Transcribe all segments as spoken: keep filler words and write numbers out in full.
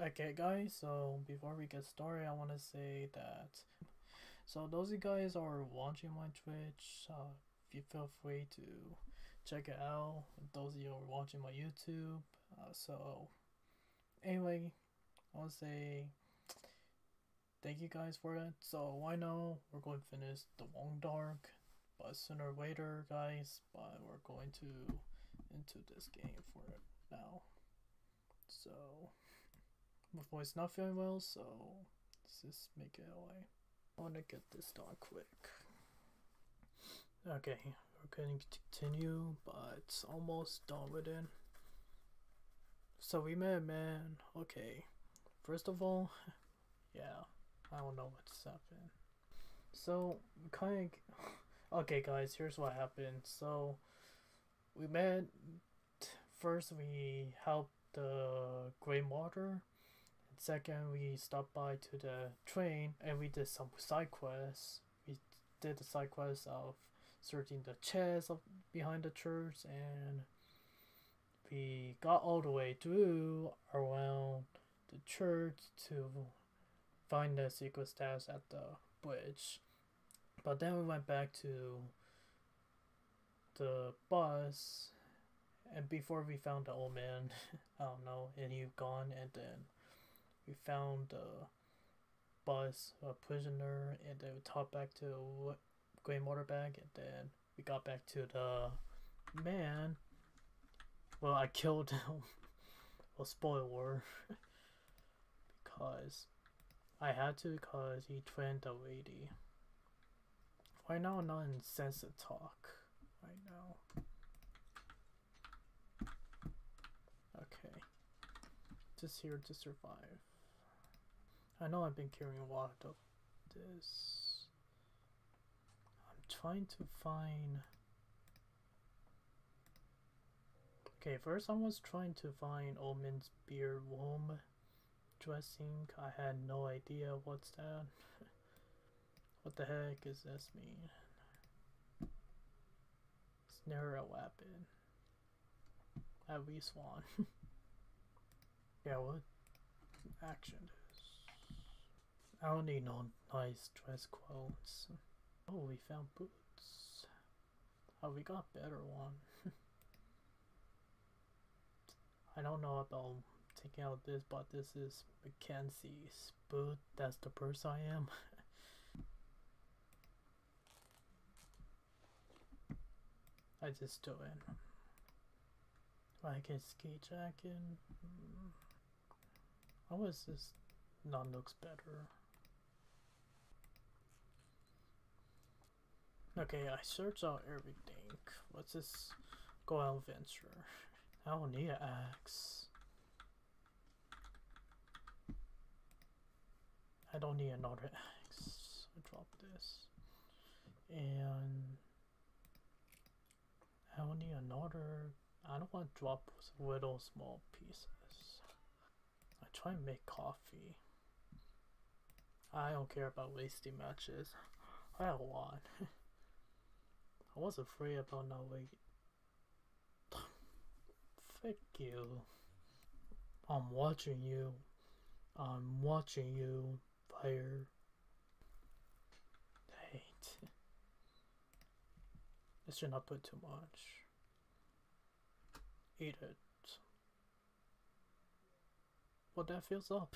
Okay guys, so before we get started, I want to say that so those of you guys are watching my Twitch, uh, you feel free to check it out. Those of you are watching my YouTube, uh, so anyway, I want to say thank you guys for that. So I know we're going to finish the Wong Dark, but sooner or later, guys, but we're going to into this game for it now. So my voice not feeling well, so let's just make it away. I want to get this done quick. Okay, we're going to continue, but it's almost done with it. So we met a man. Okay, first of all, yeah, I don't know what's happened. So kind of, okay, guys, here's what happened. So we met. First, we helped the Grey Martyr. Second, we stopped by to the train and we did some side quests. We did the side quest of searching the chest of behind the church, and we got all the way through around the church to find the secret stash at the bridge. But then we went back to the bus, and before we found the old man, I don't know, and he gone, and then we found a bus, a prisoner, and then we talked back to Grey Martyr bag, and then we got back to the man. Well, I killed him. Well, spoiler. Because I had to, because he trained the lady. Right now, I'm not in sense to talk. Right now. Okay. Just here to survive. I know I've been carrying a lot of this. I'm trying to find... Okay, first I was trying to find Omen's beer womb dressing. I had no idea what's that. What the heck is this mean? Snare a weapon. At least one. Yeah, what action is? I don't need no nice dress clothes. Oh, we found boots. Oh, we got better one. I don't know about taking out this, but this is Mackenzie's boot. That's the person I am. I just do it. Like a ski jacket. How is this not looks better? Okay, I searched out everything. Let's just go out adventure. I don't need an axe. I don't need another axe. I drop this. And I don't need another. I don't want to drop little small pieces. I try and make coffee. I don't care about wasting matches. I have a lot. I was afraid about not waiting. Fuck you. I'm watching you. I'm watching you. Fire. Hate. I should not put too much. Eat it. Well, that fills up.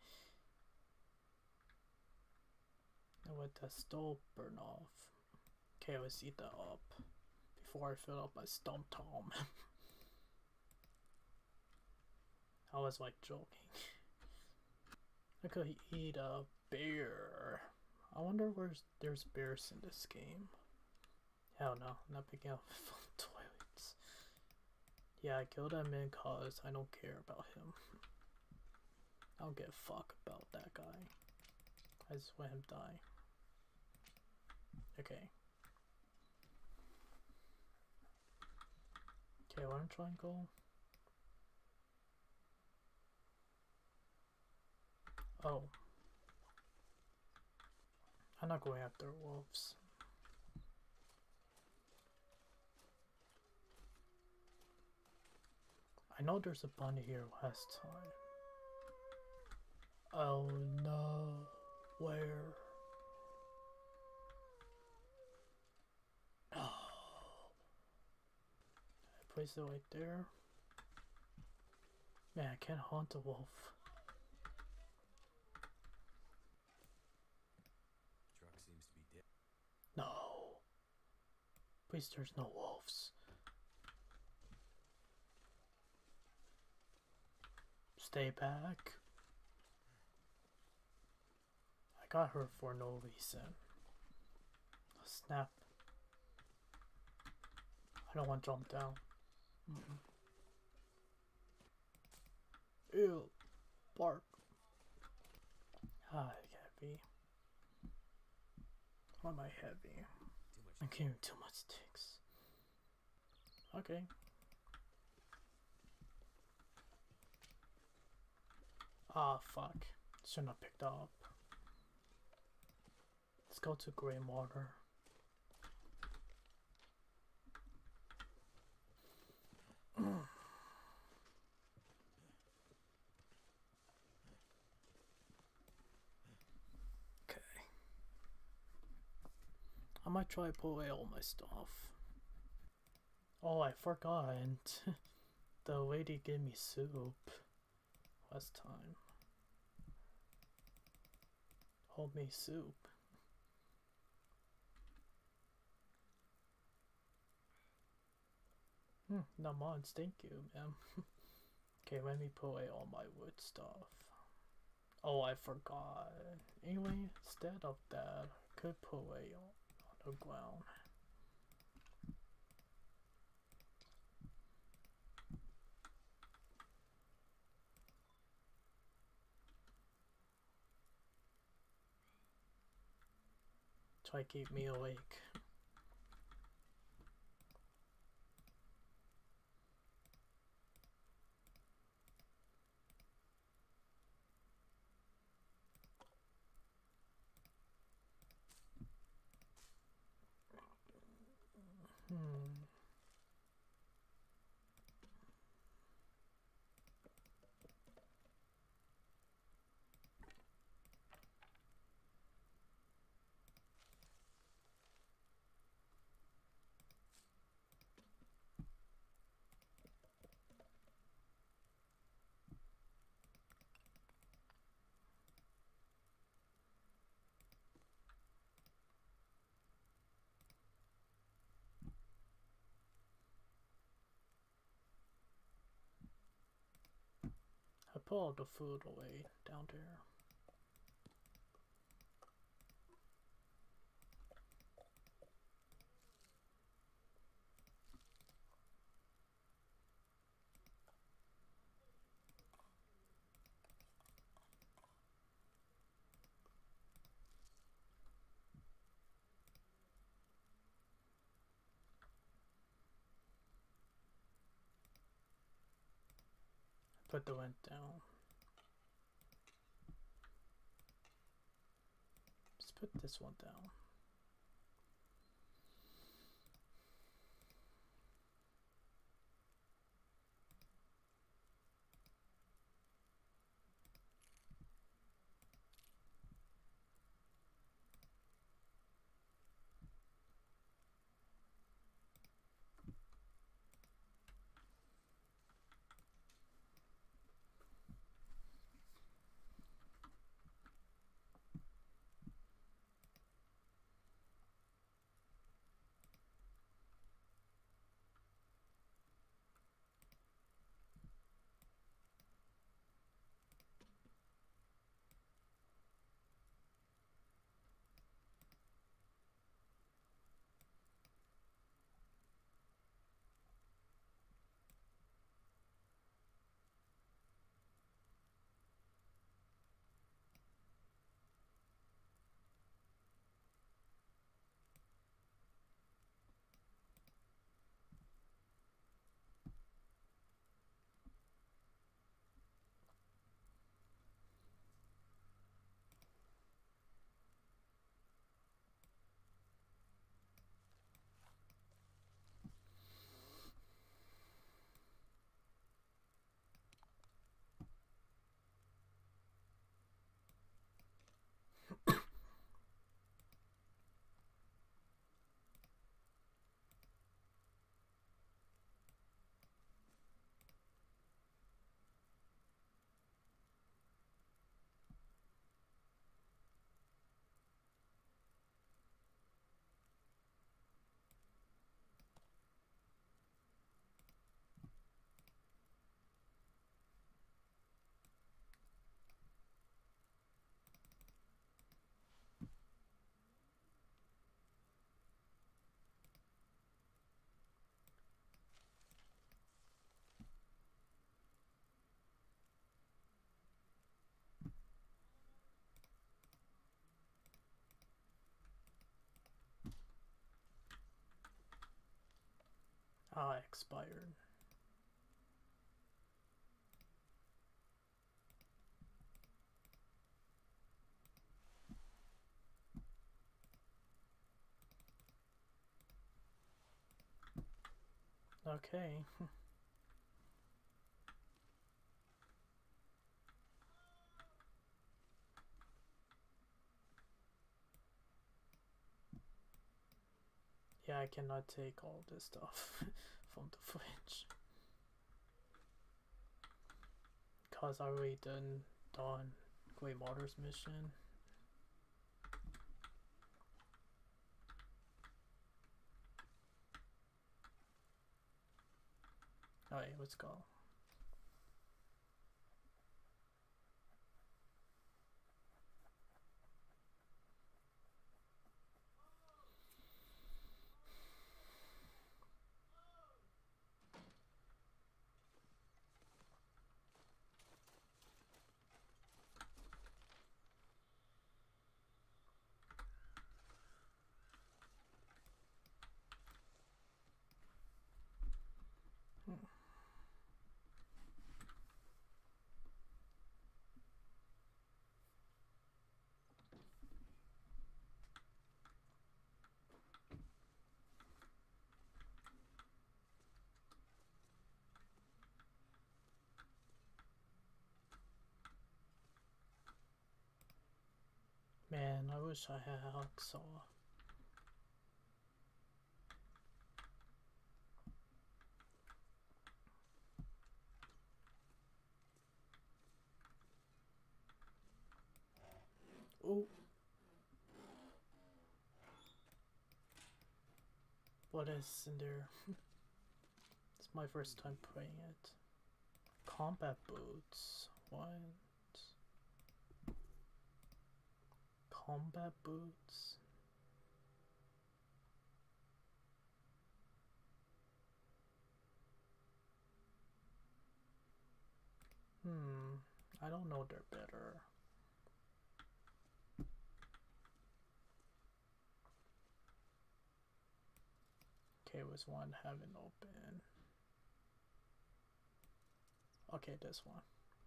And let that stove burn off. Okay, let's eat that up before I fill up my stomach tom. I was like joking. I could eat a bear. I wonder where there's bears in this game. Hell no, I'm not picking up toilets. Yeah, I killed that man cause I don't care about him. I don't give a fuck about that guy. I just let him die. Okay. Okay, I want to try and go. Oh. I'm not going after wolves. I know there's a bunny here last time. Oh no. Where? Oh. I place it right there. Man, I can't hunt a wolf. Truck seems to be dead. No. Please, there's no wolves. Stay back. I got her for no reason. Snap. I don't want to jump down. Mm-mm. Ew. Bark. Ah, heavy. Why am I heavy? Too much. I'm carrying too much sticks. Okay. Ah, fuck. Shouldn't have picked up. Let's go to Grey Water. Okay. I might try to put away all my stuff. Oh, I forgot. The lady gave me soup last time. Homemade soup. Hmm, not much, thank you, ma'am. Okay, let me put away all my wood stuff. Oh, I forgot. Anyway, instead of that, I could put away on the ground. Try to keep me awake. Hmm. I put all the food away down there. Put the vent down. Let's put this one down. Ah, expired. Okay. Yeah, I cannot take all this stuff from the fridge. Cause I already done done Grey Martyr's mission. Alright, let's go. Man, I wish I had Hacksaw. Oh. What is in there? It's my first time playing it. Combat boots. What? Combat boots? Hmm. I don't know they're better. Okay, was one haven't open. Okay, this one.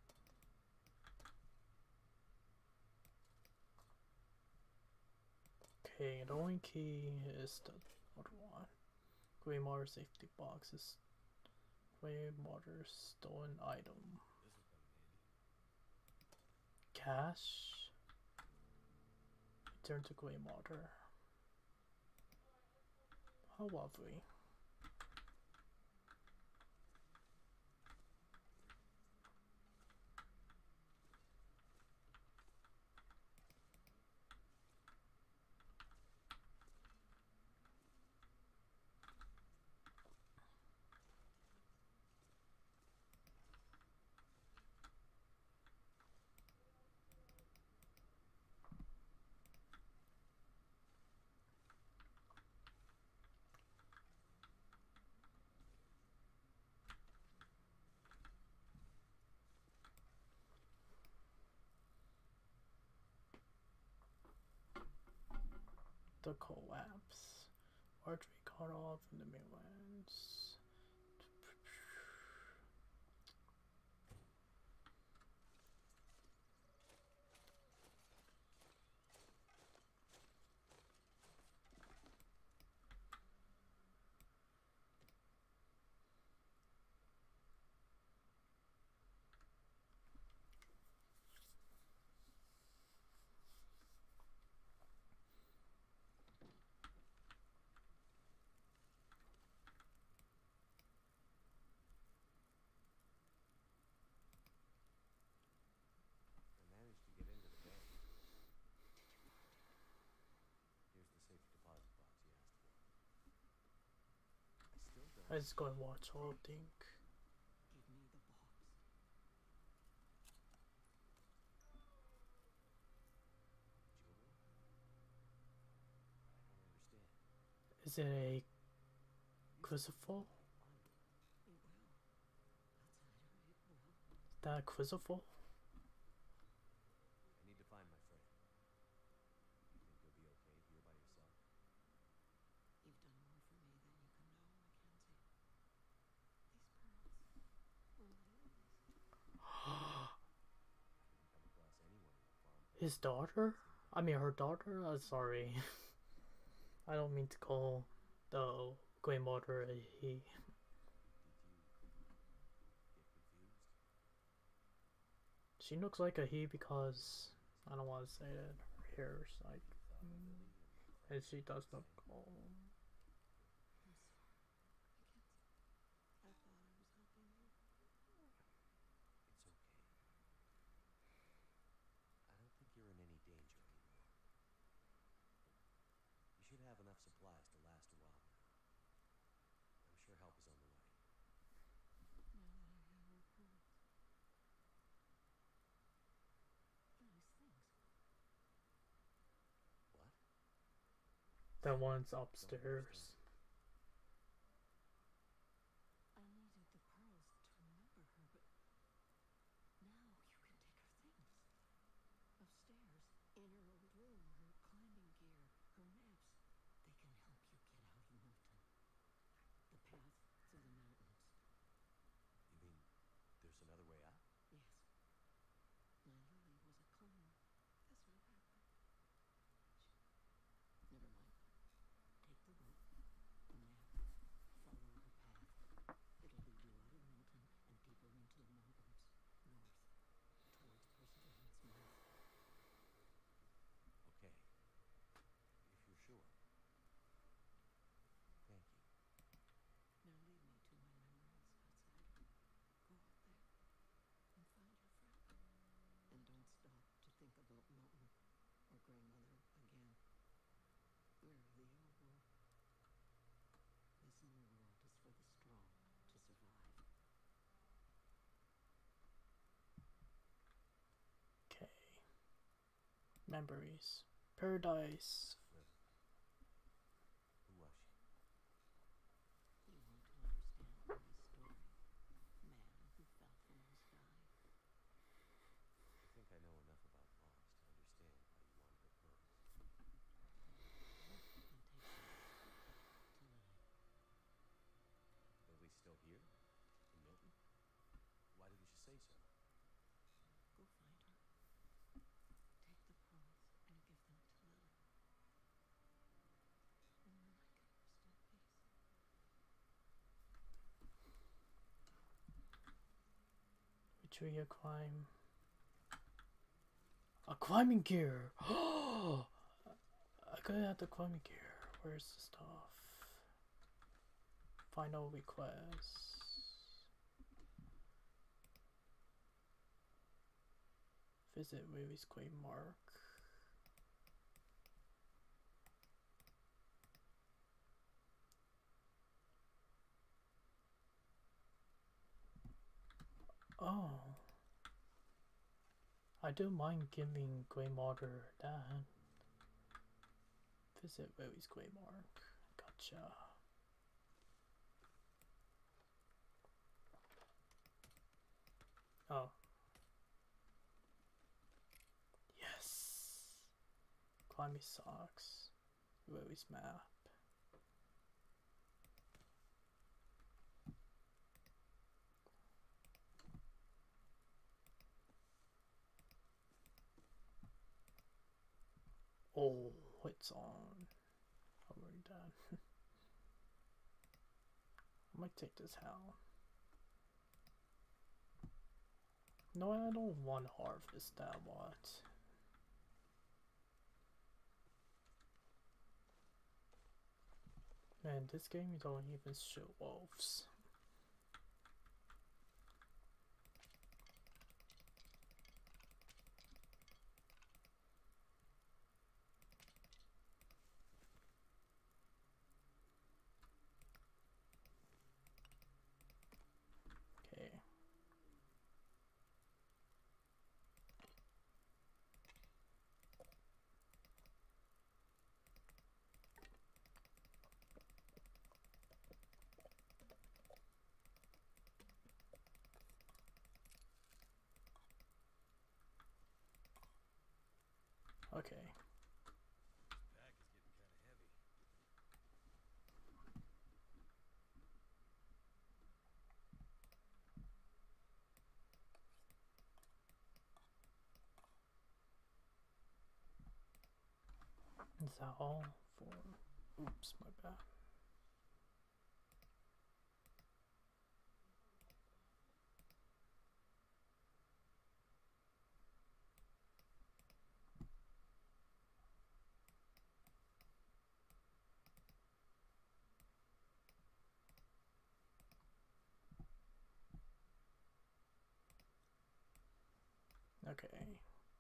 Okay, the only key is the other one. Grey Martyr safety boxes. Grey Martyr stolen item. Cash. Return to Grey Martyr. How lovely. The collapse. Archery cut off in the Midlands. I managed to get into the bank. Here's the safety deposit box you asked for. I still don't. I just go and watch all think. Give me the box. Jewelry? I don't understand. Is it a crucible? It will. I'll tell you, it will. Is that a crucible? I need to find my friend. You think you'll be okay here by yourself? You've done more for me than you can know, Mackenzie. His daughter? I mean, her daughter? Uh, sorry. I don't mean to call the Grey Martyr a he. Did you get confused? She looks like a he because I don't want to say it. Her hair's like, You thought mm, Lily and and Frank she were does the look. same? Oh, I'm sorry. I can't. I thought I was helping you. It's okay. I don't think you're in any danger anymore. You should have enough supplies to last a while now. I'm sure help is on the way. Now that I have her pearls. Nice things. What? that one's Don't upstairs. understand. I needed the pearls to remember her, but now you can take her things. Upstairs, in her old room, her climbing gear, her maps. They can help you get out of Milton. The path through the mountains. You mean there's another way out? Yes. My Lily was a clone. That's what happened. She... Never mind. Take the book, the map, follow her path. It'll lead you out of Milton and deeper into the mountains, north, towards Perseverance Mouth. Okay. If you're sure. Thank you. Now lead me to my memories, outsider. Go out there and find your friend. And don't stop to think about Milton or Grey Mother again. We're the old world. This new world is for the strong to survive. Okay. Memories. Paradise. Lily. Who was she? You want to understand Lily's story? Man who fell from the sky. I think I know enough about moms to understand why you wanted her pearls. Then take them to Lily. Lily's still here? In Milton? Why didn't you say so? Go find her. Take the pearls and give them to Lily. And then I can rest in peace. Retreat a climb. A climbing gear! Oh! I could have the climbing gear. Where's the stuff? Final request. Visit Lily's Grey Mark. Oh. I don't mind giving Grey Martyr that. Visit Lily's Grey Mark. Gotcha. Oh. Yes. Climbing socks. Lily's map. Oh, it's on. Already done. I might take this hell. No, I don't want to harvest that lot. Man, this game you don't even show wolves. Okay. Okay. Pack is getting kind of heavy. Is that all for? Oops, my bad. Okay.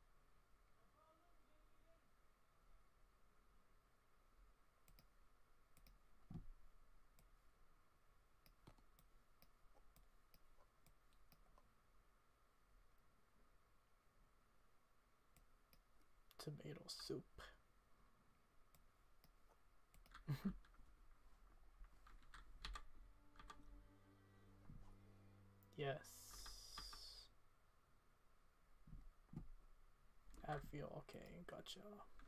Tomato soup. Yes. I feel okay, gotcha.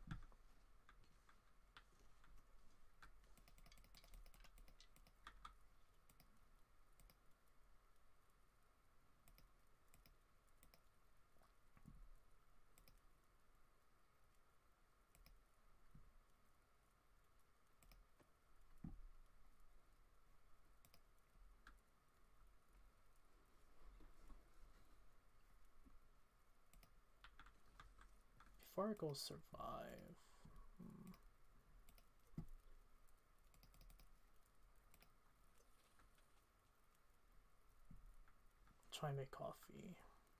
Before I go survive, hmm. Try make coffee.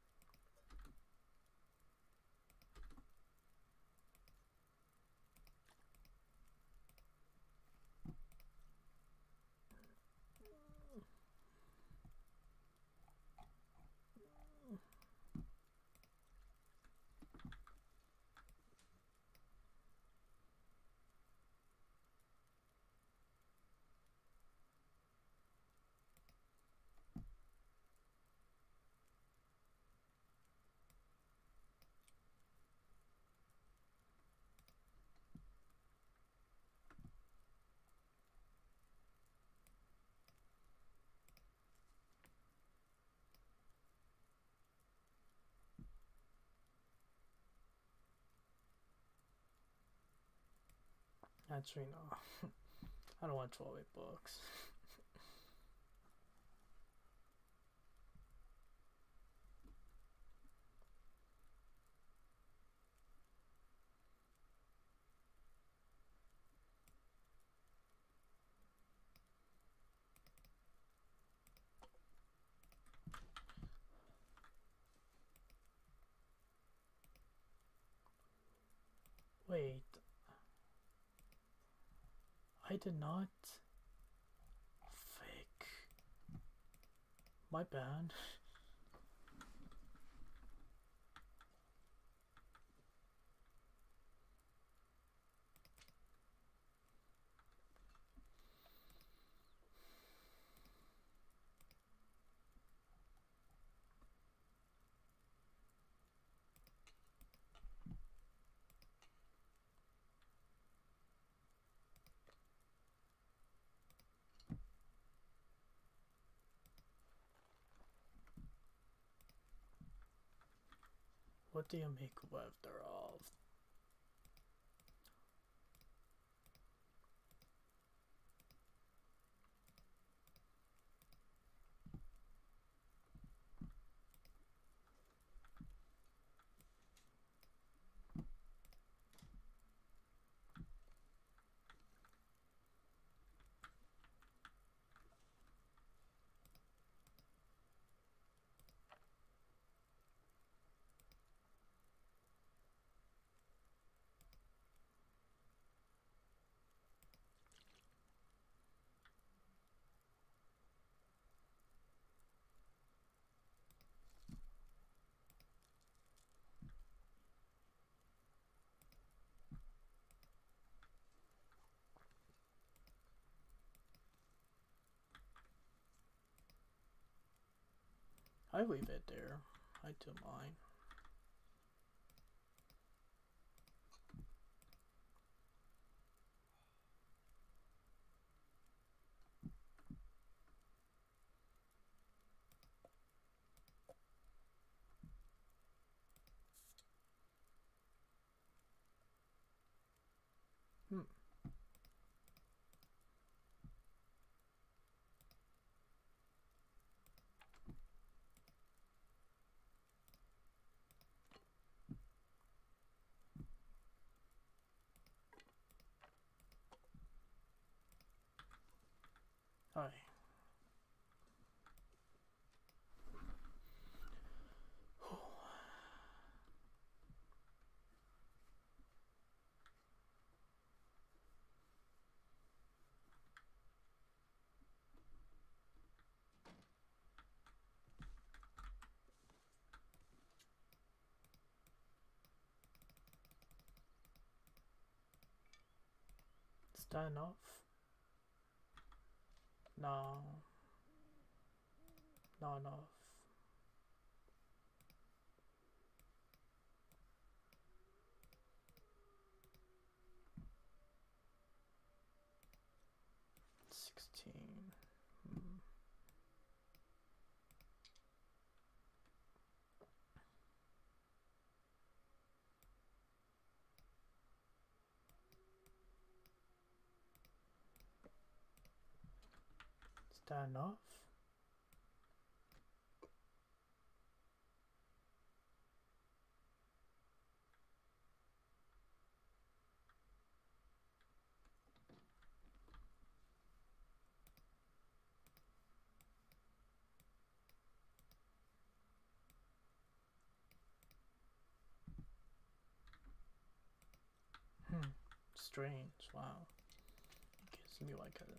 Actually, no. I don't want twelve eight books. Wait. I did not. Fake. My bad. What do you make web thereof? I leave it there. I do mine. Hi. Is that enough? No. Not enough. Sixteen. Hmm. Is that enough? Hmm. Strange. Wow. It gives me like a.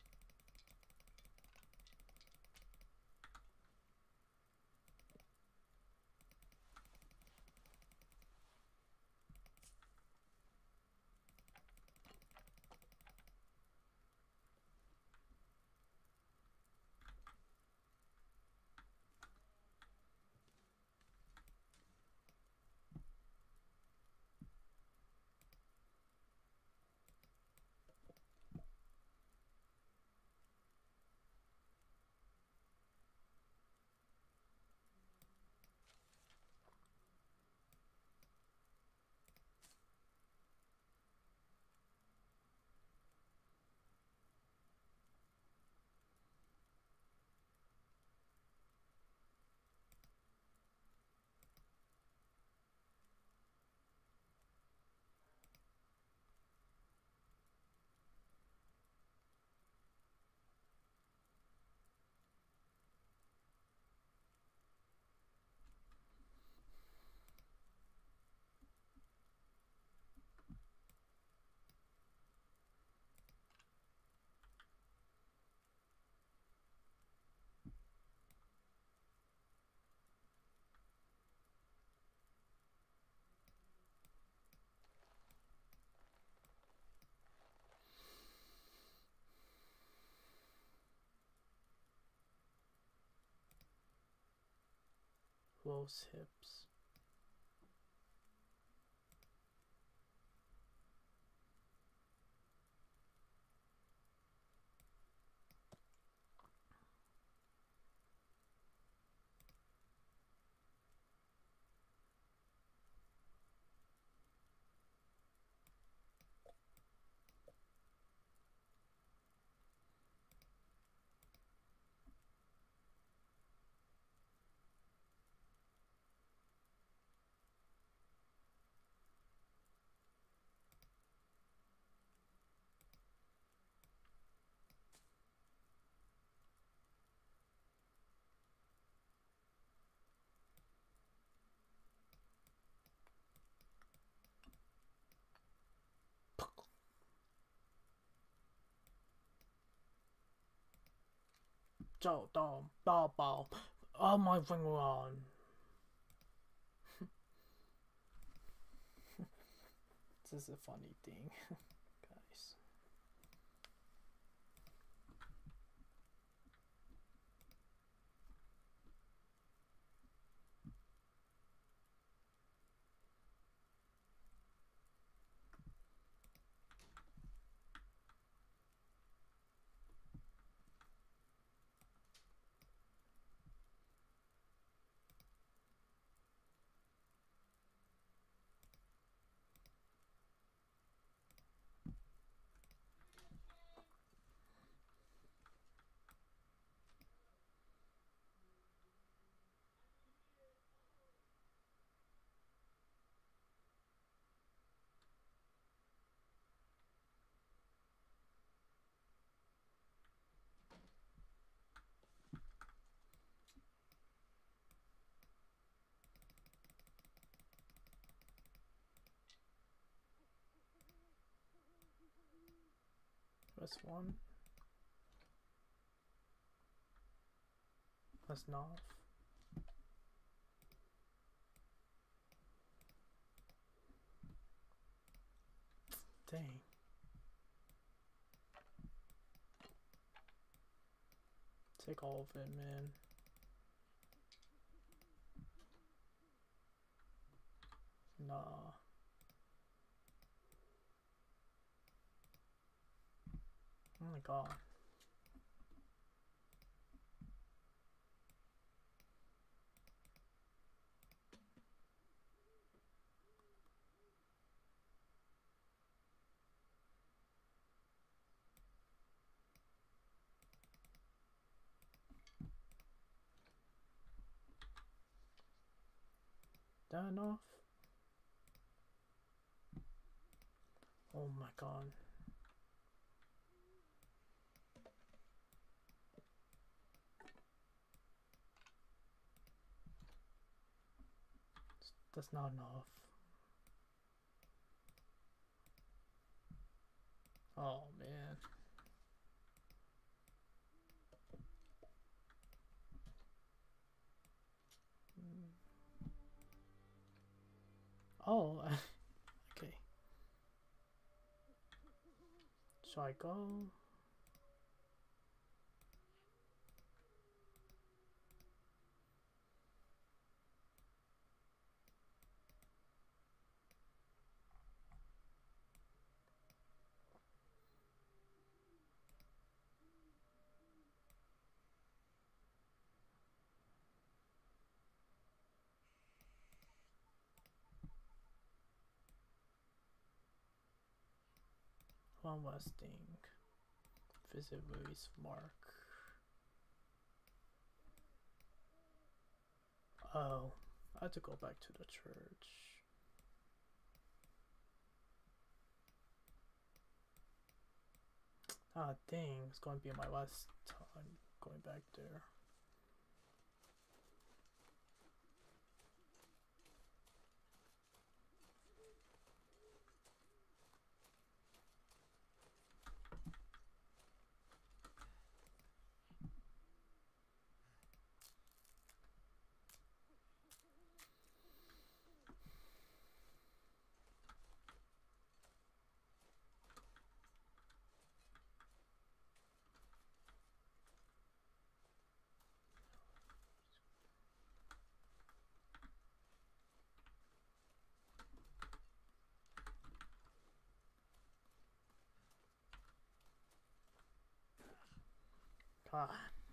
Close hips. Joe, Dom, Bow, Bow. Oh my finger on. This is a funny thing, guys. Press one. Press not. Dang. Take all of it, man. Nah. Oh my god. That enough? Oh my god. That's not enough. Oh man. Oh, okay. Shall I go? One last thing. Visit Louis Mark. Oh, I have to go back to the church. Ah, dang, it's going to be my last time going back there. God.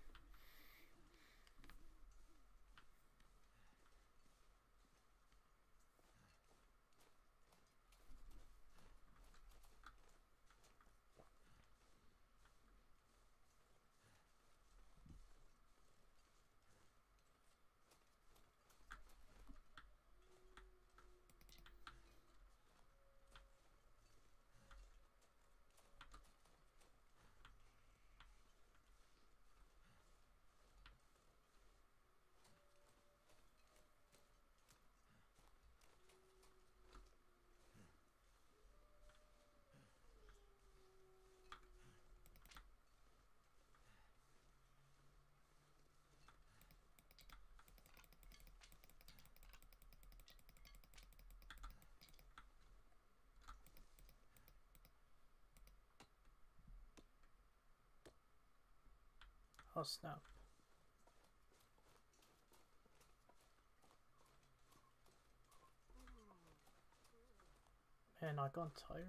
Oh snap. Man, I got tired.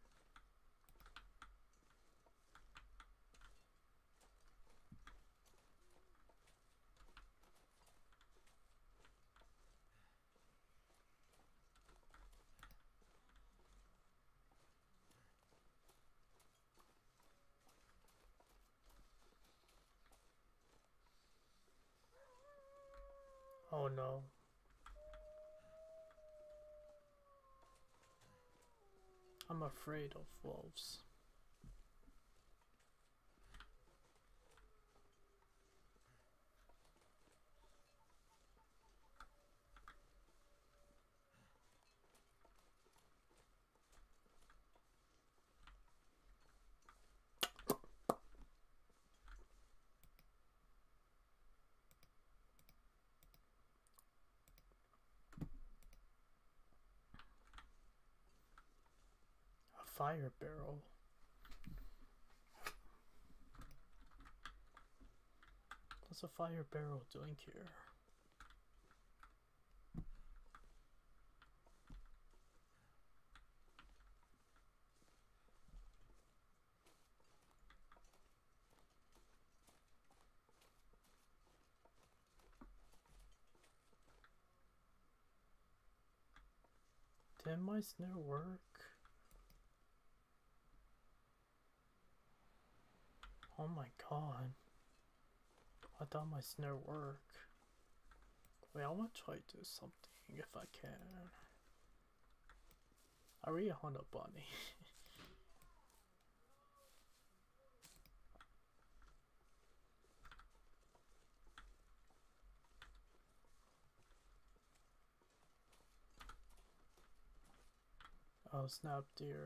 Oh no. I'm afraid of wolves. fire barrel? What's a fire barrel doing here? Did my snare work? Oh my god. I thought my snare worked. Wait, I want to try to do something if I can. I really want a bunny. Oh snap, dear.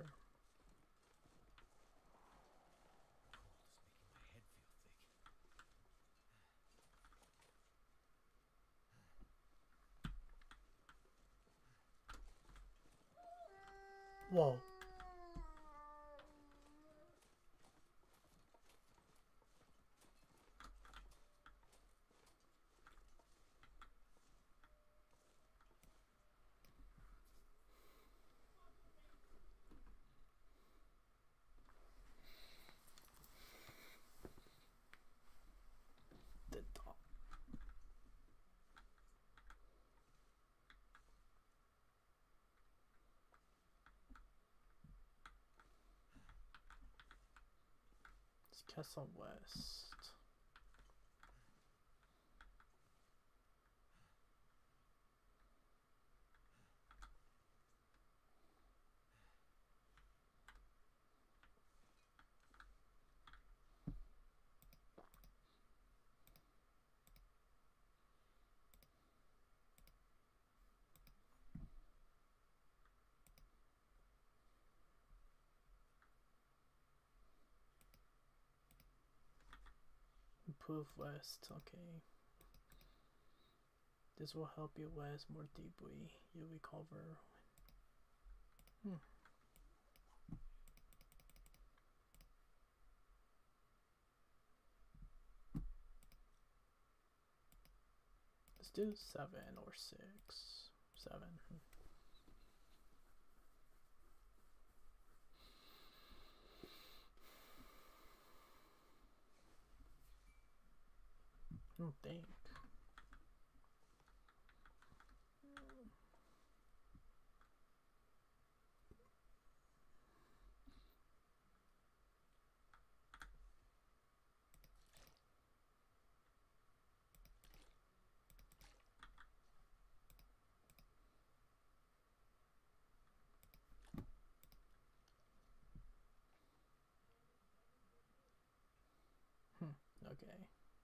Whoa. The dog. It's Castle West. Improve West, okay. This will help you west more deeply. You recover. Hmm. Let's do seven or six. Seven. I don't think. Hmm, okay.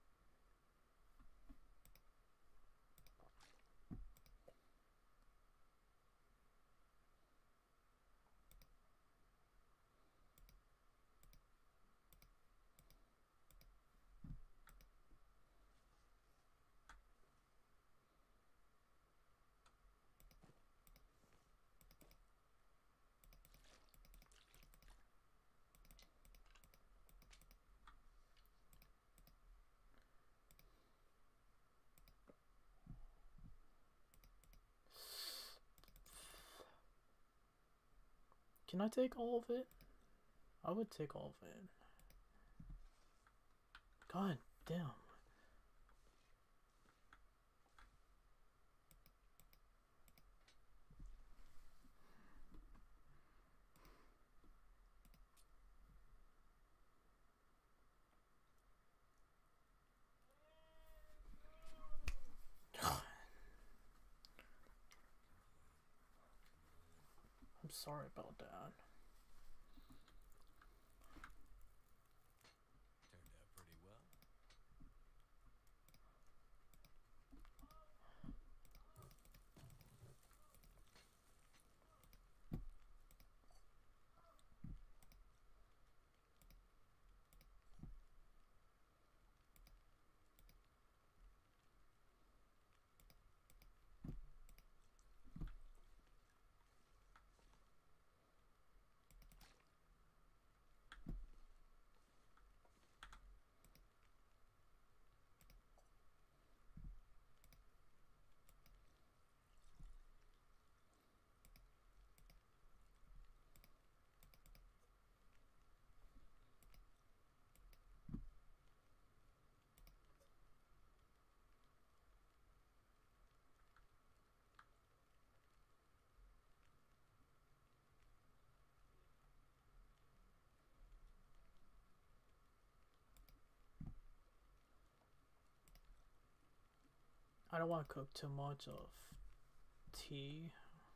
Can I take all of it? I would take all of it. God damn. I'm sorry about that. Turned out pretty well. I don't want to cook too much of tea.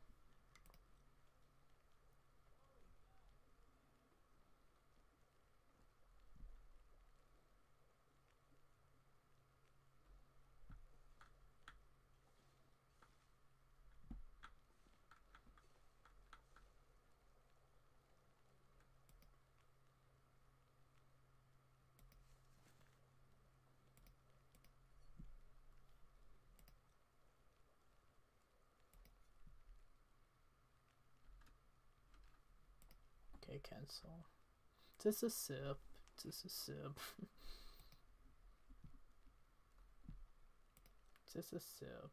Okay, cancel. Just a sip. Just a sip. Just a sip.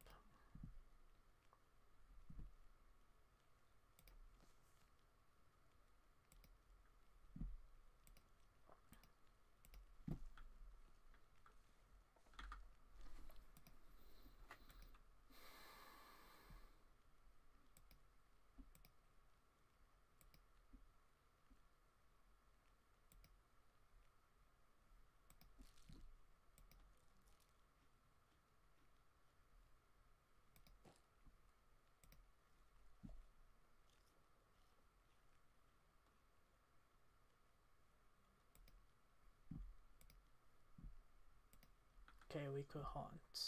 Okay, we could hunt.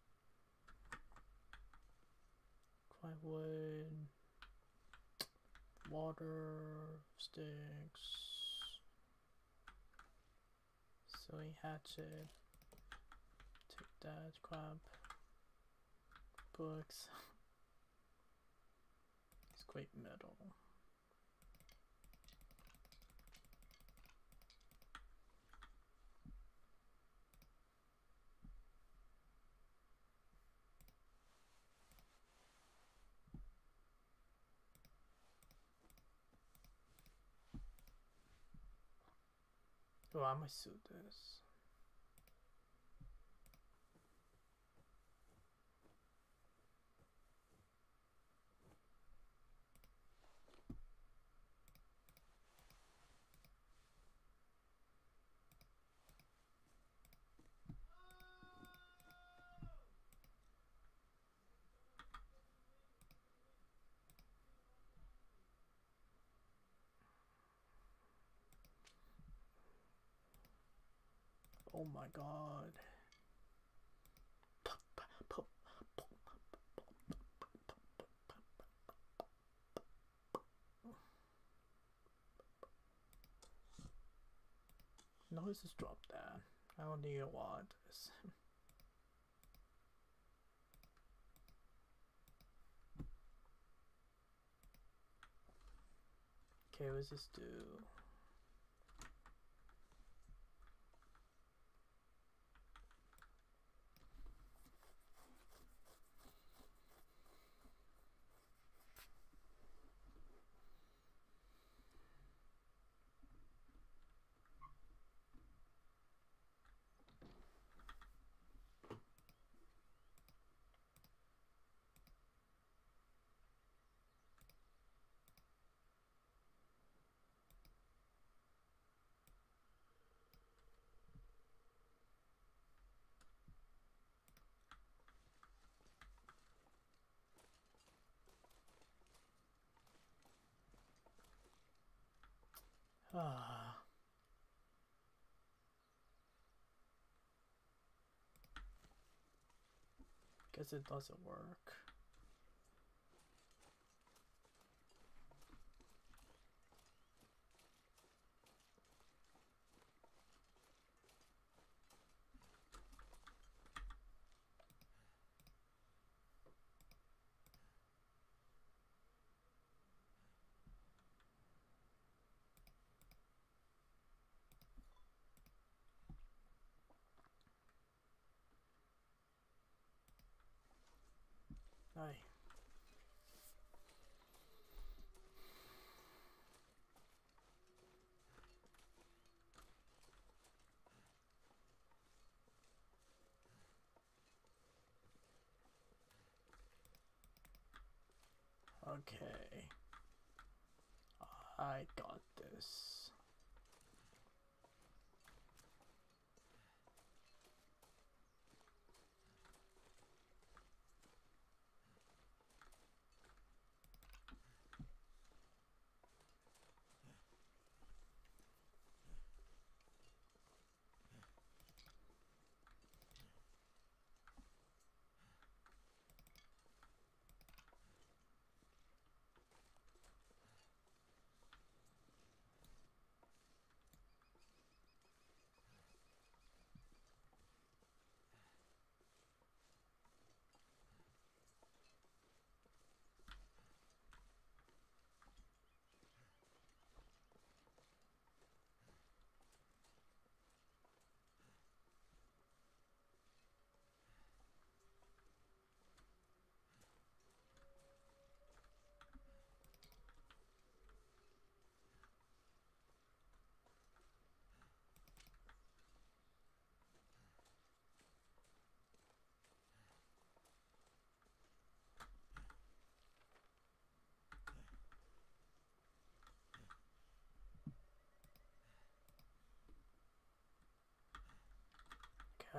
Quietwood, water, sticks, sewing hatchet, take that, crab, books, scrape metal. Oh, I might suit this. Oh my god. No, let's just drop that. I don't need a lot of this. Okay, let's just do. Ah. Guess it doesn't work. Aye. Okay. I got this.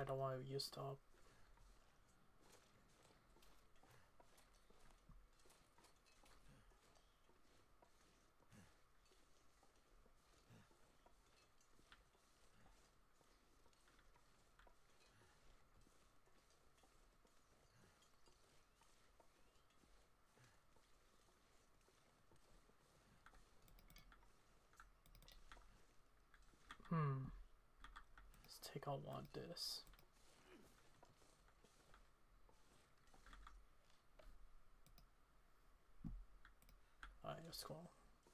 I don't want to use top. Hmm. Let's take out one of this. Alright, let's go.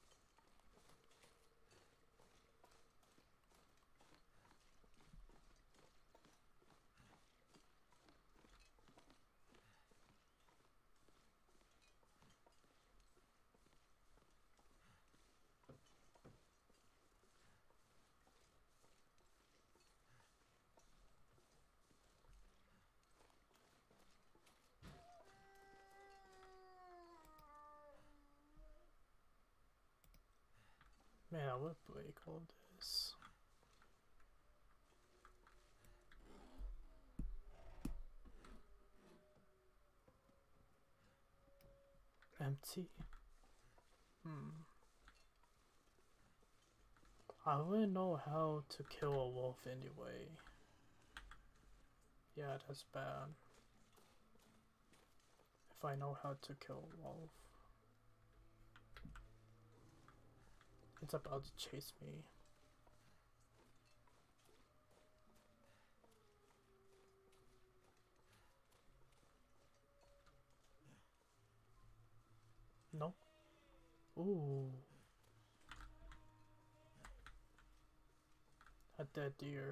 Man, I would break all this. Empty. Hmm. I wouldn't know how to kill a wolf anyway. Yeah, that's bad. If I know how to kill a wolf. It's about to chase me. No. Ooh. A dead deer.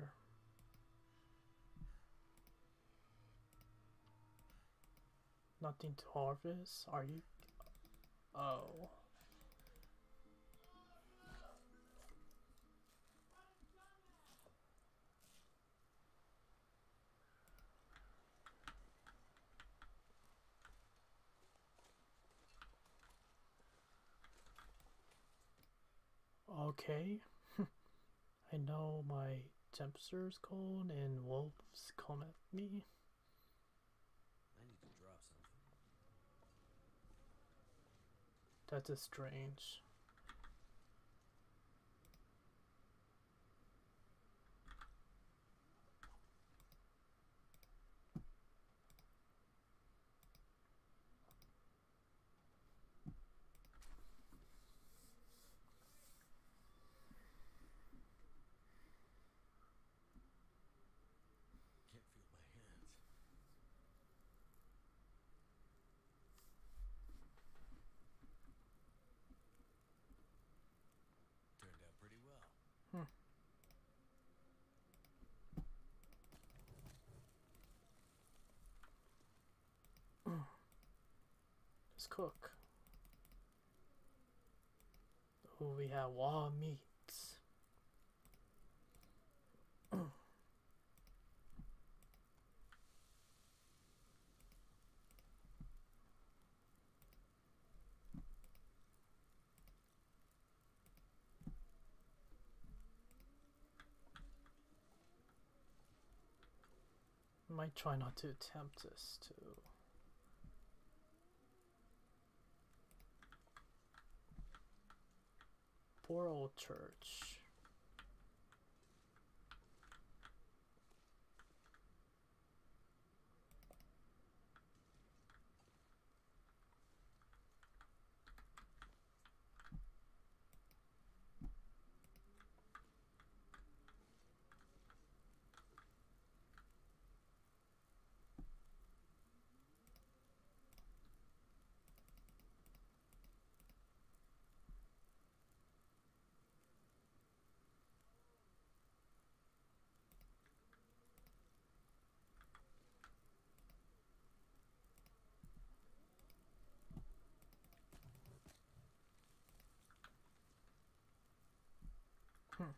Nothing to harvest? Are you? Oh. Okay. I know my temperature's cold and wolves come at me. I need to drop something. That is strange. Can't feel my hands. Turned out pretty well. Hmm. Let's cook. Oh, we have raw meats. Might try not to attempt this too. Poor old church. Hmm.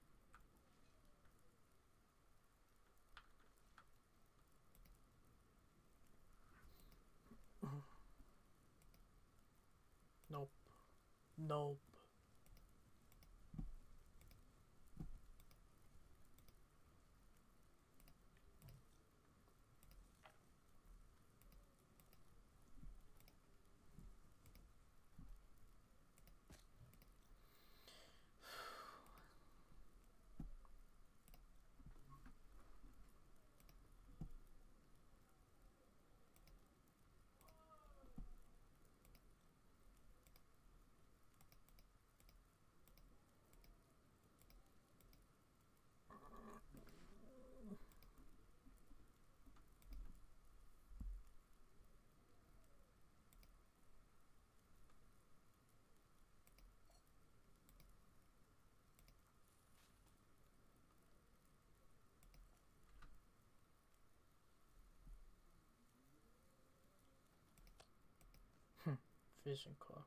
Nope. Nope. Vision cook.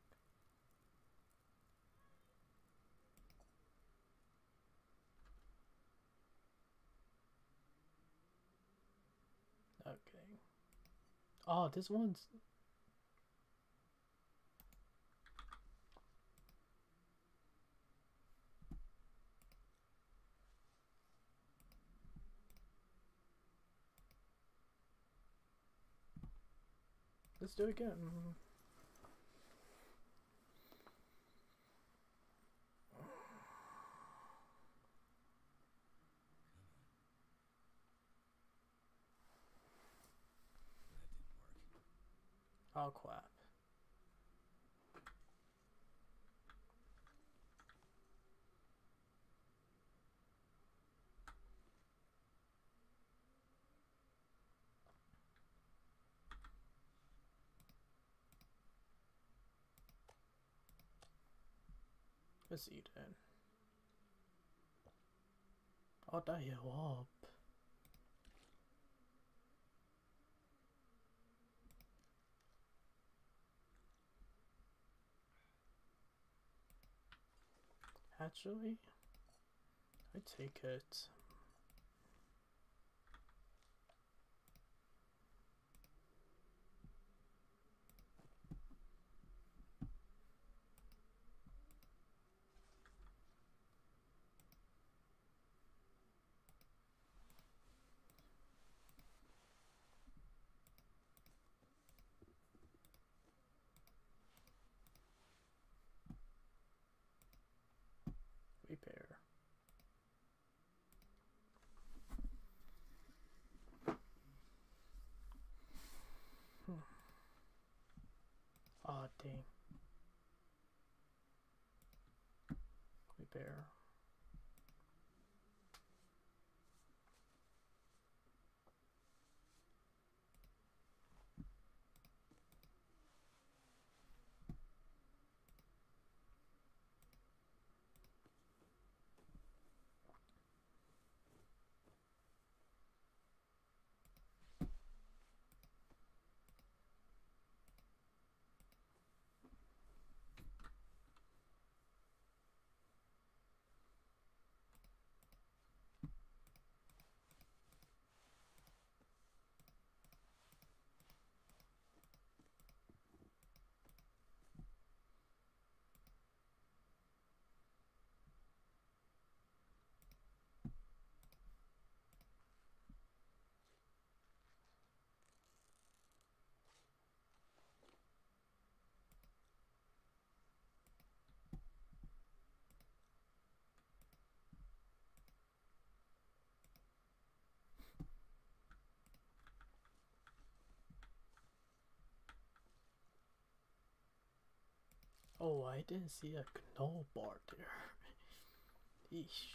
Okay. Oh, this one's. Let's do it again. Oh crap. Let's eat it. Oh, that you up. Actually, I take it. Repair. Hmm. Oh, dang. Repair. Oh, I didn't see a gnoll bar there. Eesh.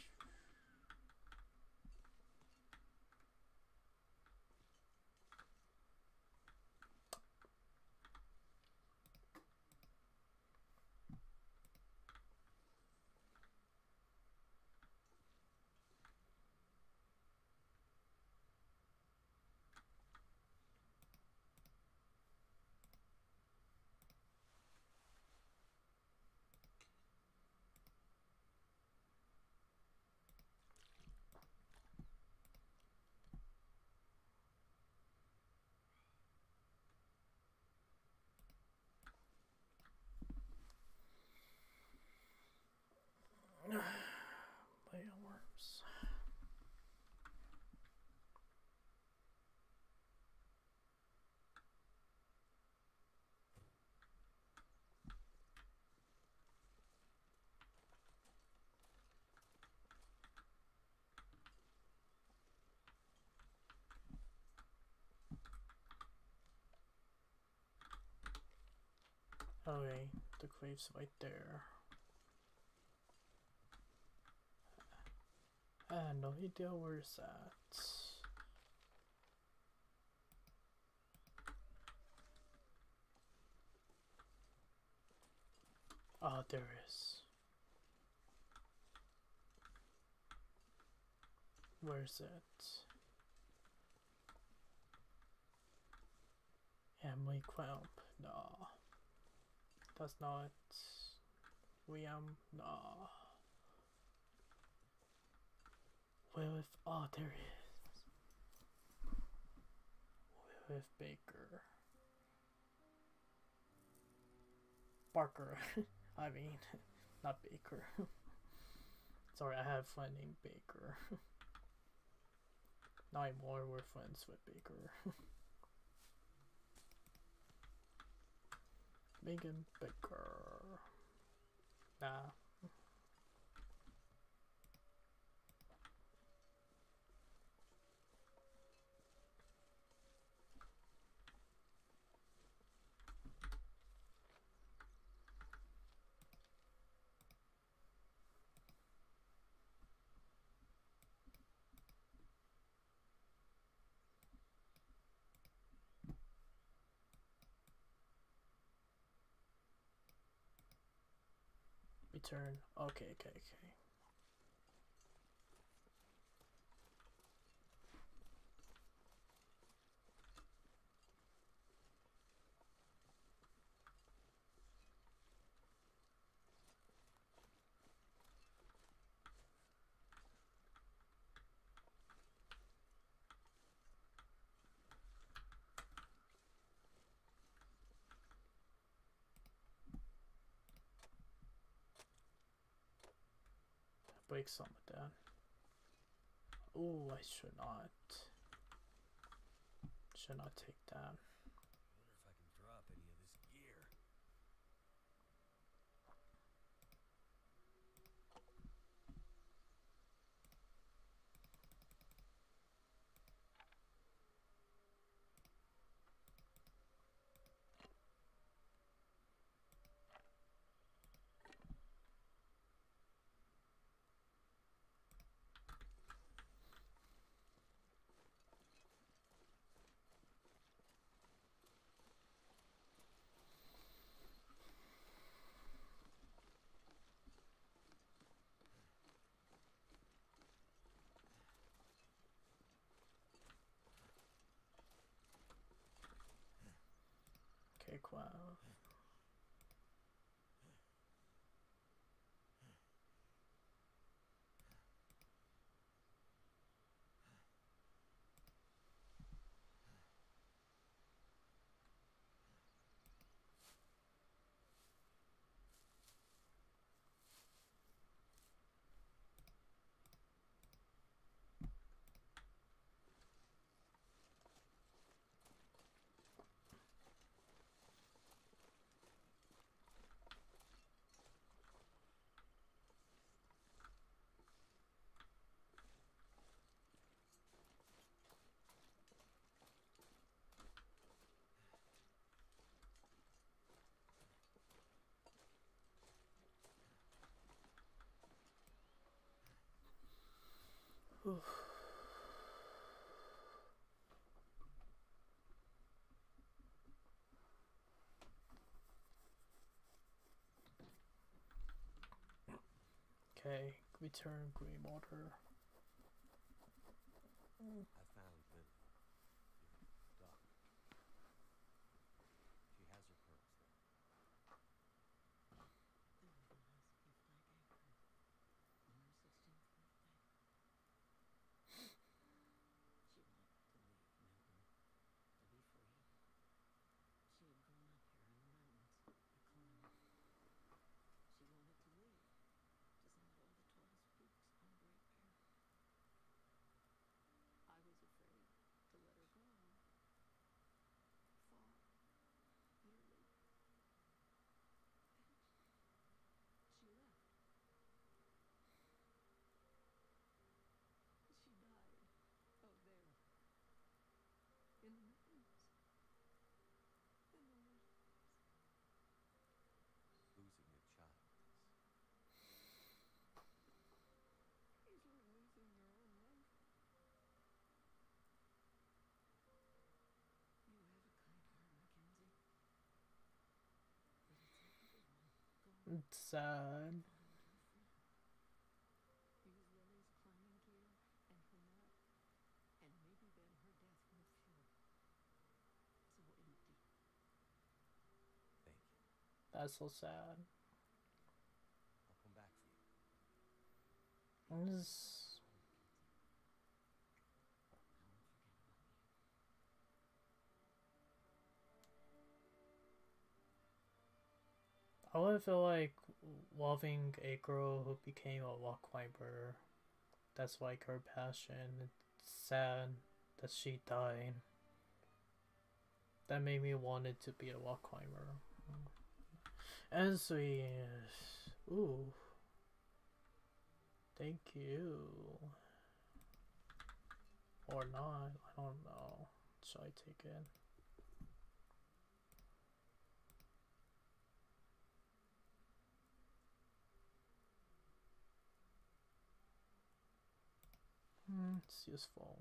Worms. Okay, the grave's right there. Ah, no idea where it's at. Ah, there is. Where's it? Emily Crump. Nah. That's not William. No. Will if oh there he is. Will if Baker. Barker. I mean, not Baker. Sorry, I have a friend named Baker. Not anymore, we're friends with Baker. Megan Baker. Nah. Return. Okay, okay, okay. Break some of that. Oh, I should not. Should not take that. I wonder if I can drop any of this gear. Okay, Quav. Oof. Okay, return green water. Mm. I found Lily. Your daughter. She has her pearls there. They were the last gift I gave her on her sixteenth birthday. She wanted to leave Milton, to be free. She had grown up here in the mountains, a climber. She wanted to leave, to summit all the tallest peaks on Great Bear. I was afraid to let her go. Fought bitterly. Then she left. She died out there in the mountains, in the woods. Losing a child is It's like losing your own life. You have a kind heart, Mackenzie. But it's like everyone gone. It's sad. Find her friend. Use Lily's climbing gear and her map, and maybe then her death will feel so empty. Thank you. That's so sad. I'll come back for you. I'm just... I would feel like loving a girl who became a rock climber. That's like her passion. It's sad that she died. That made me want it to be a rock climber. And sweet. Ooh. Thank you. Or not. I don't know. Should I take it? Hmm, it's useful.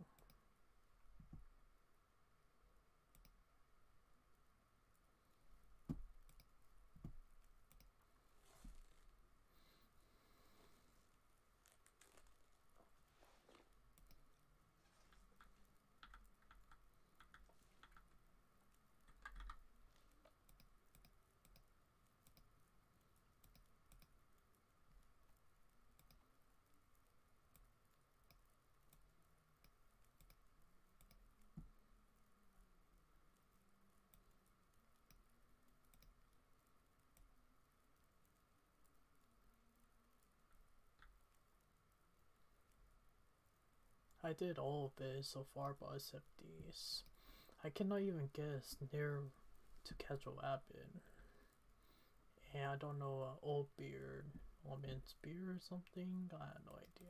I did all of it so far, but except these. I cannot even guess near to catch a rabbit. And I don't know, uh, old beard, woman's beard or something. I have no idea.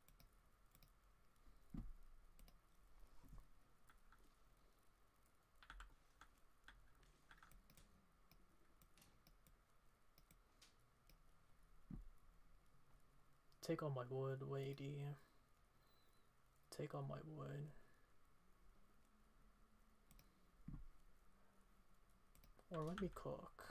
Take all my wood, lady. Take all my wood. Or let me cook.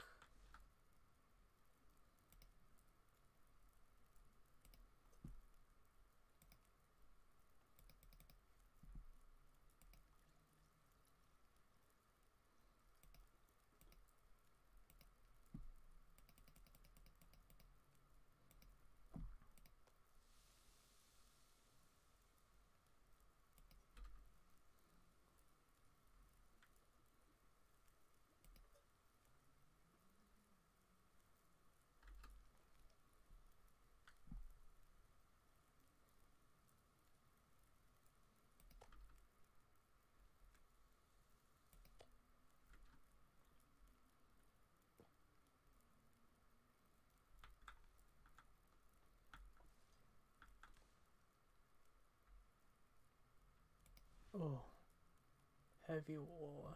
Oh, heavy wool.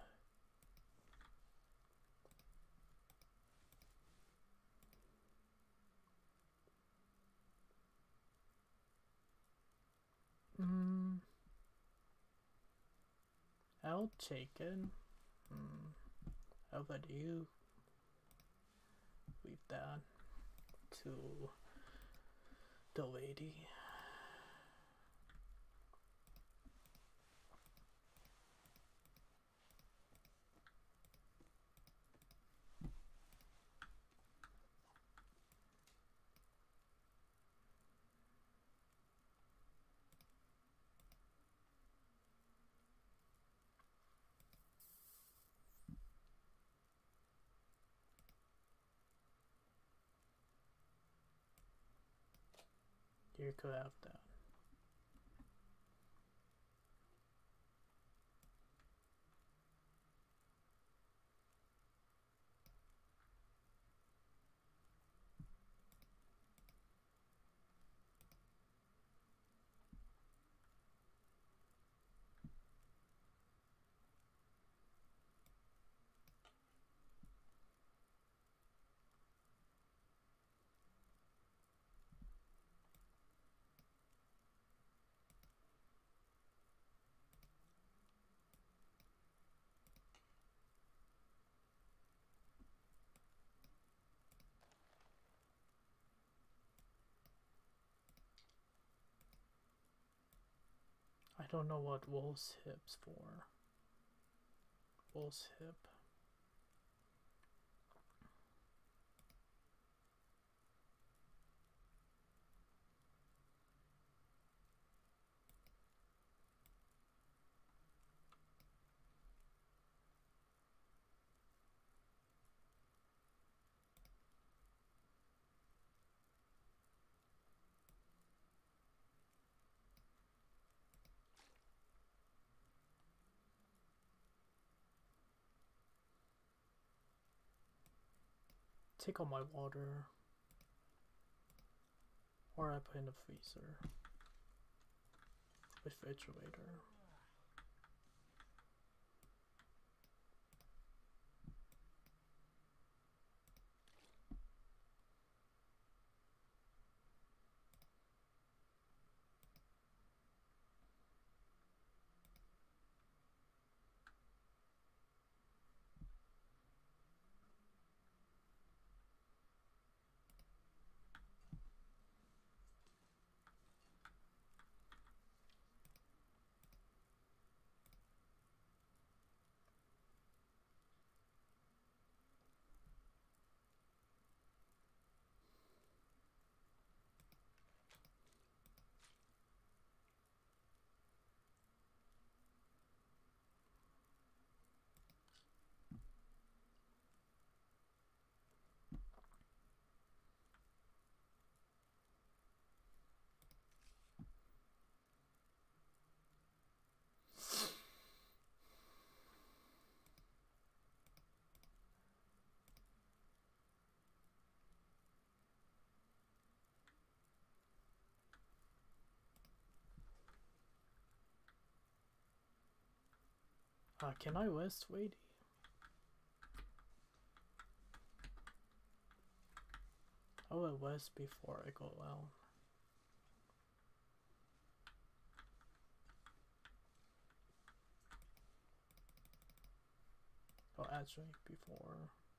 Hmm. I'll take it. Hmm. How about you? Leave that to the lady. You could have that. I don't know what wolf's hips for. Wolf's hip. take all my water. Or I put in the freezer. Refrigerator. Uh, can I rest, Wady? I will rest before I go out. Oh, actually, before.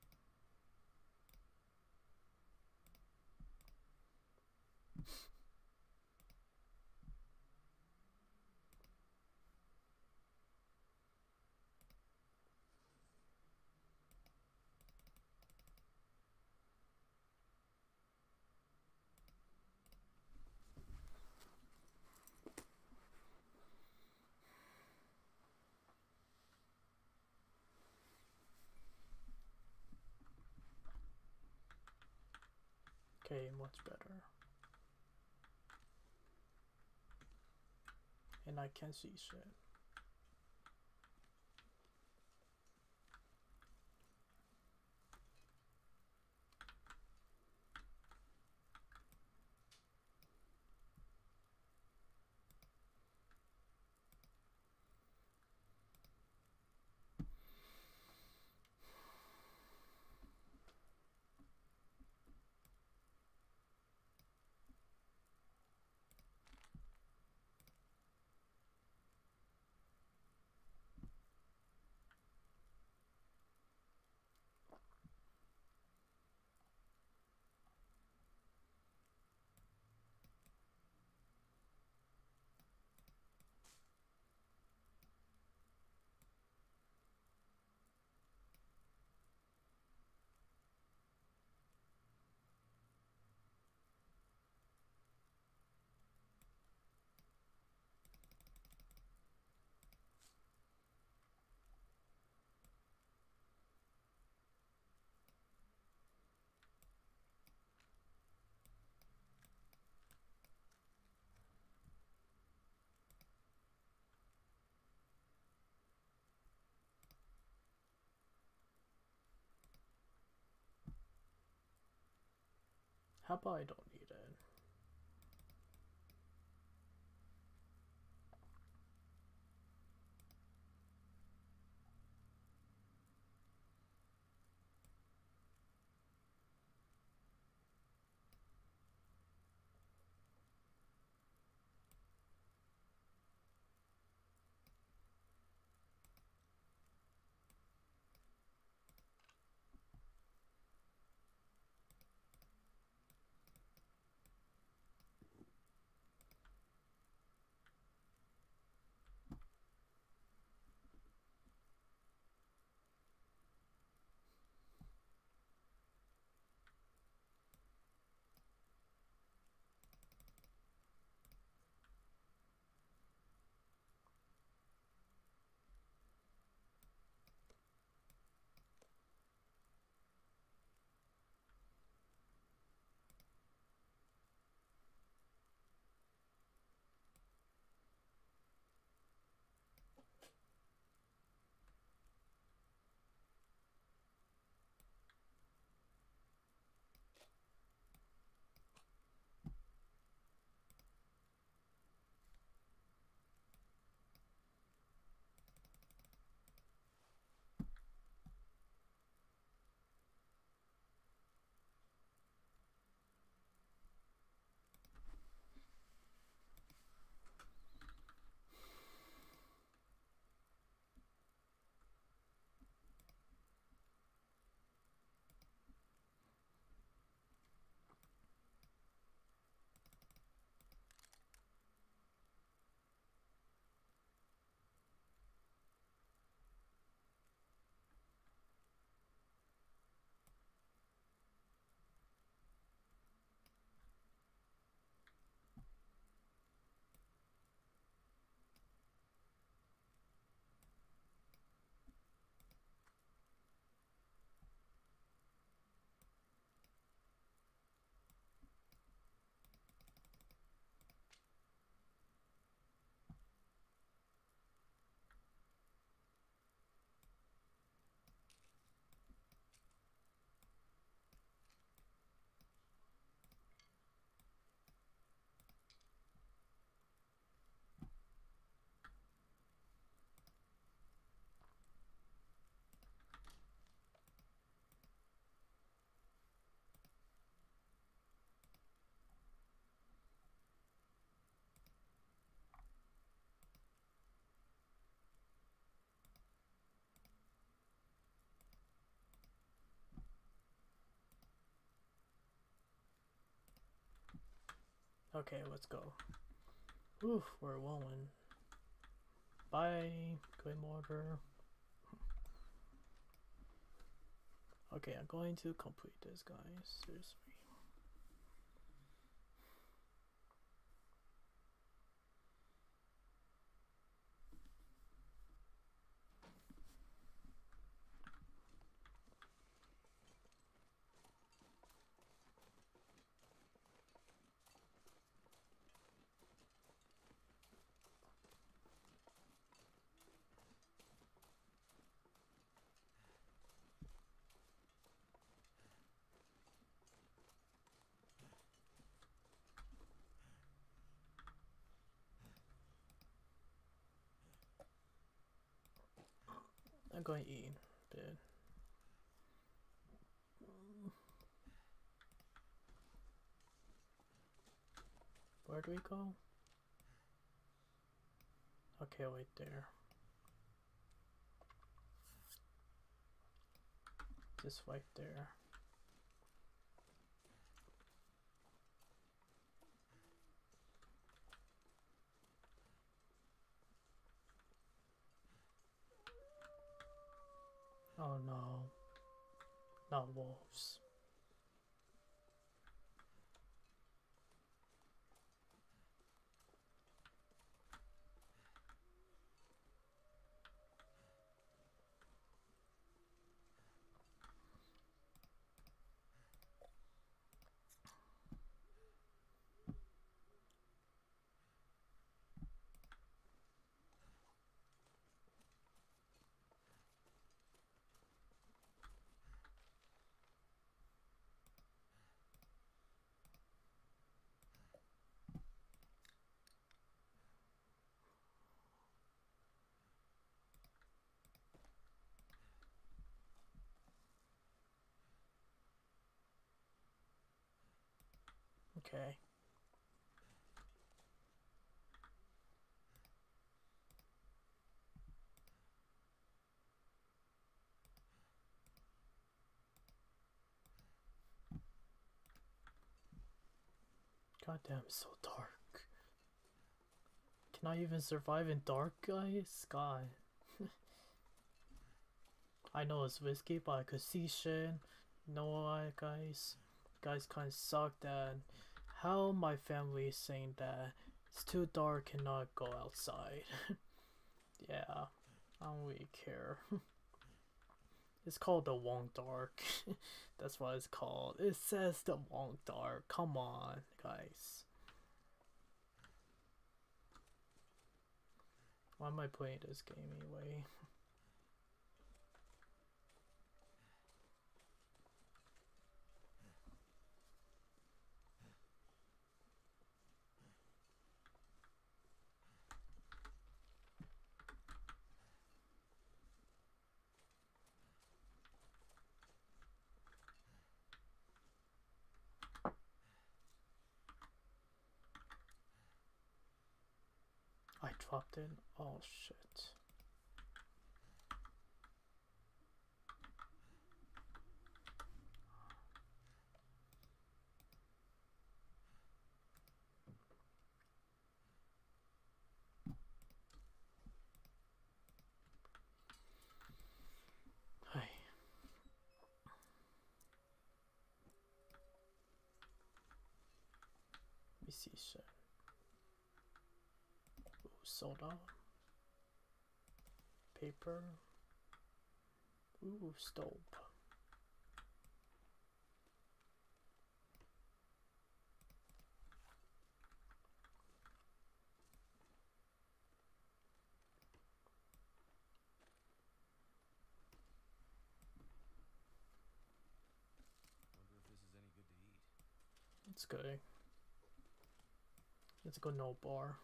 Okay, much better. And I can see shit. How about I don't need it? Okay, let's go. Oof, we're rolling. Bye, good mortar. Okay, I'm going to complete this, guys. Seriously. I'm going to eat a bit. Where do we go? Okay, wait there. Just right there. Oh no. Not wolves. Okay. God damn, it's so dark. Can I even survive in dark, guys? God. I know it's risky, but I could see shit. You know what, guys? You guys kind of suck that. How my family is saying that it's too dark, cannot go outside. Yeah, I don't really care. It's called the Wong Dark. That's what it's called. It says the Wong Dark. Come on, guys. Why am I playing this game anyway? I dropped it. Oh shit. Hi. Let me see shit. Ooh, soda. Paper. Ooh, stove. Wonder if this is any good to eat. It's good. Let's go no bar.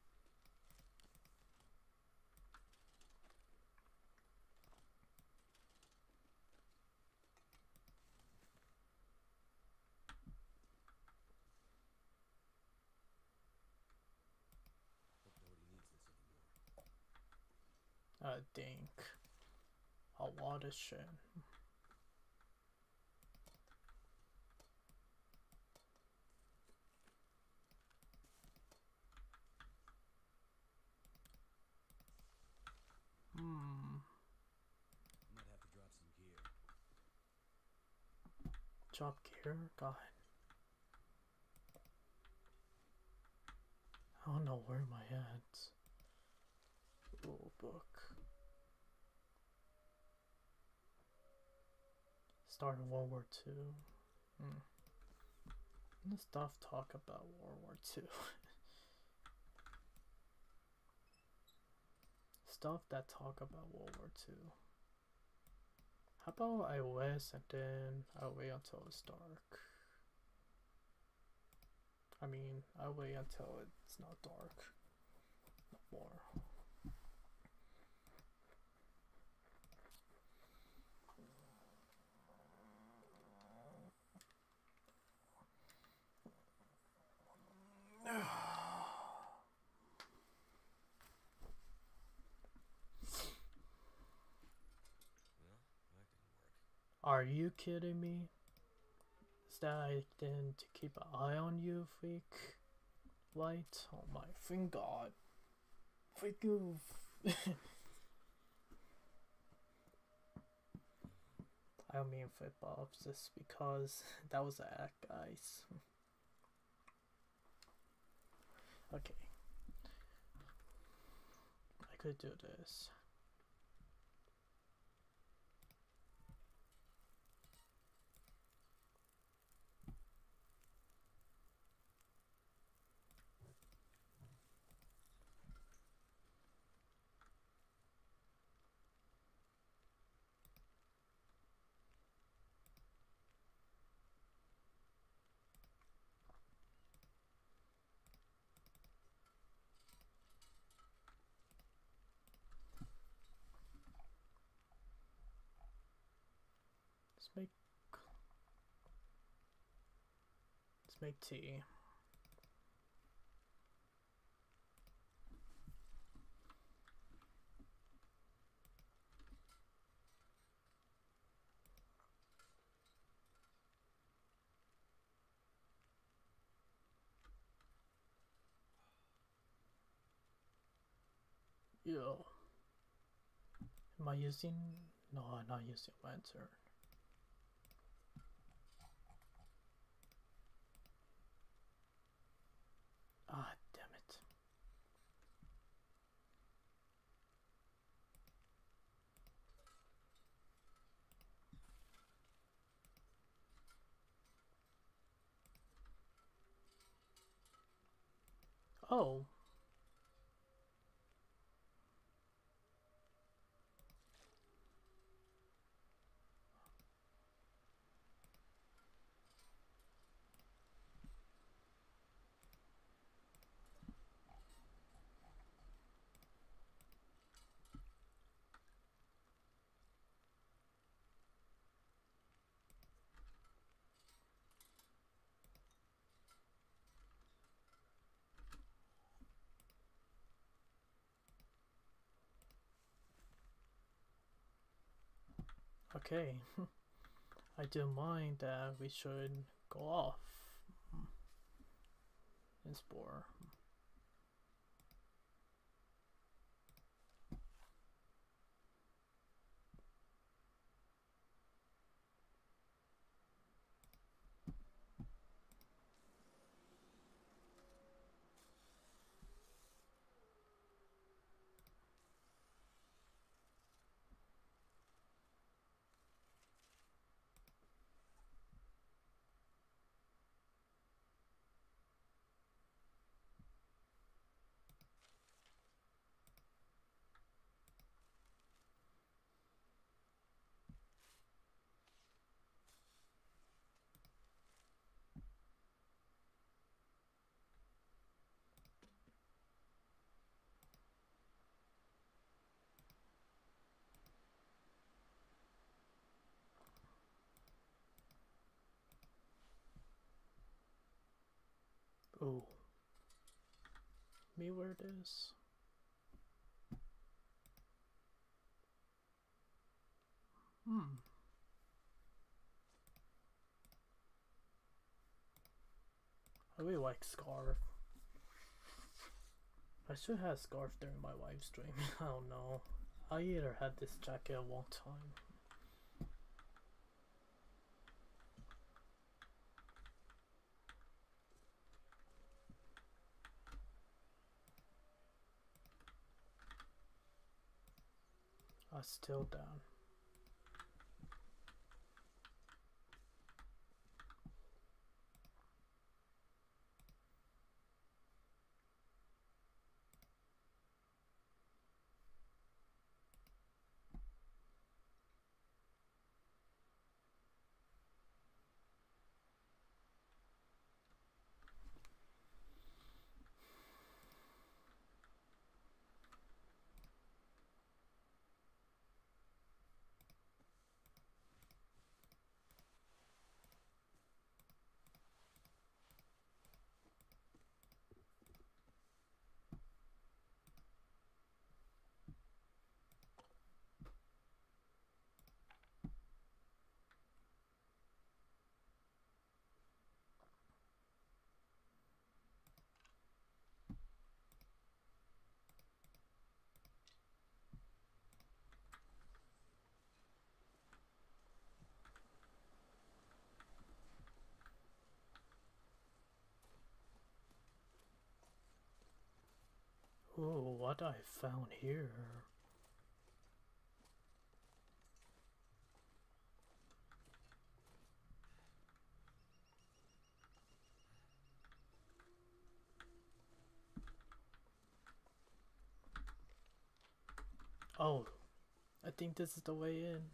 Hope nobody needs this anymore. Uh, dink. A lot of shit. Job gear? God. I don't know where my head's. Rule book. Start of World War Two. Hmm. This stuff talk about World War Two. Stuff that talk about World War Two. How about I wait and then I'll wait until it's dark. I mean, I'll wait until it's not dark. No more. Are you kidding me? Is that I then to keep an eye on you, freak? Light? Oh my thank God. Freak you. I don't mean flip offs just because that was an act, guys. Okay. I could do this. Let's make let's make tea. Yo. Am I using? No, I'm not using lantern. Ah, damn it. Oh. Okay. I do mind that we should go off in Spore. Oh. Me where it is. Hmm. I really like Scarf. I should have Scarf during my live stream. I don't know. I either had this jacket a long time. still down. Ooh, what I found here. Oh, I think this is the way in.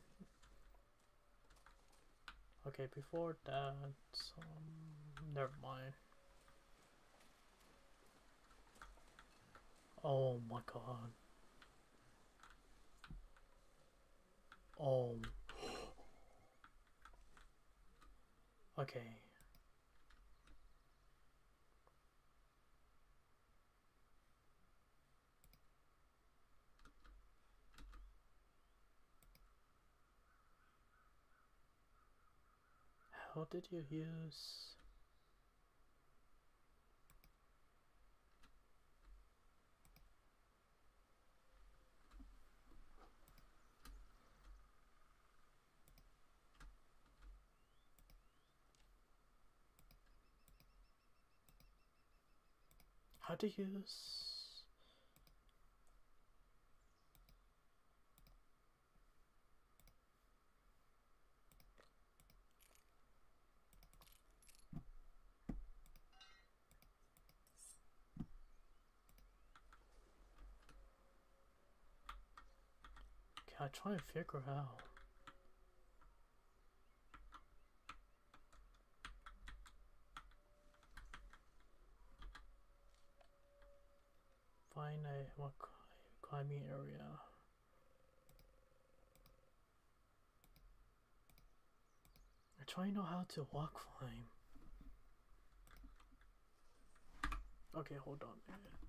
Okay, before that, um, never mind. Oh my god. Oh. Okay. How did you use... How to use... Can I try and figure out? Find a what climbing area. I try to know how to walk climb. Okay, hold on a minute.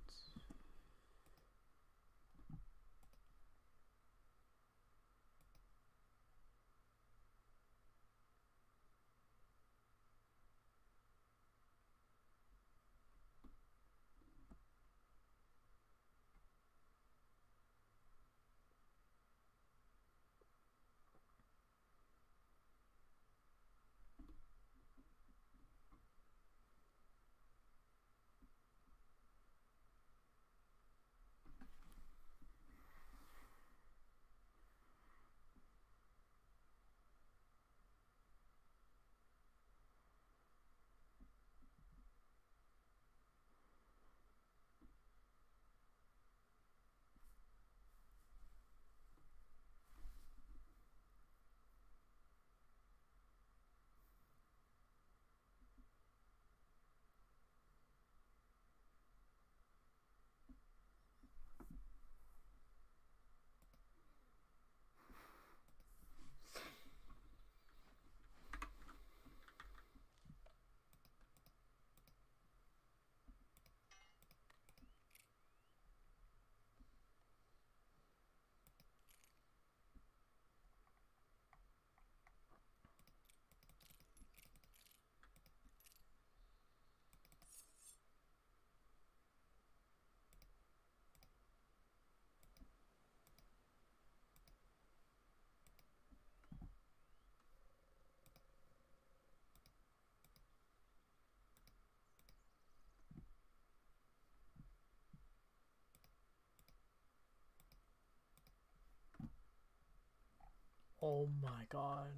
Oh my god.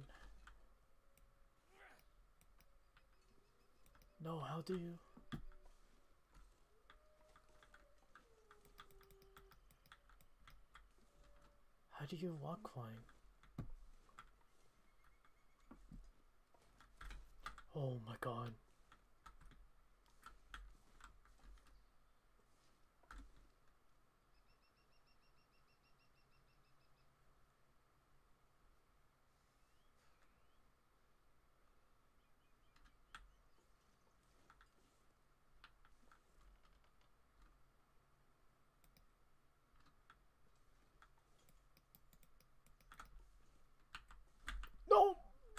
No, how do you? How do you walk climb? Oh my god. No!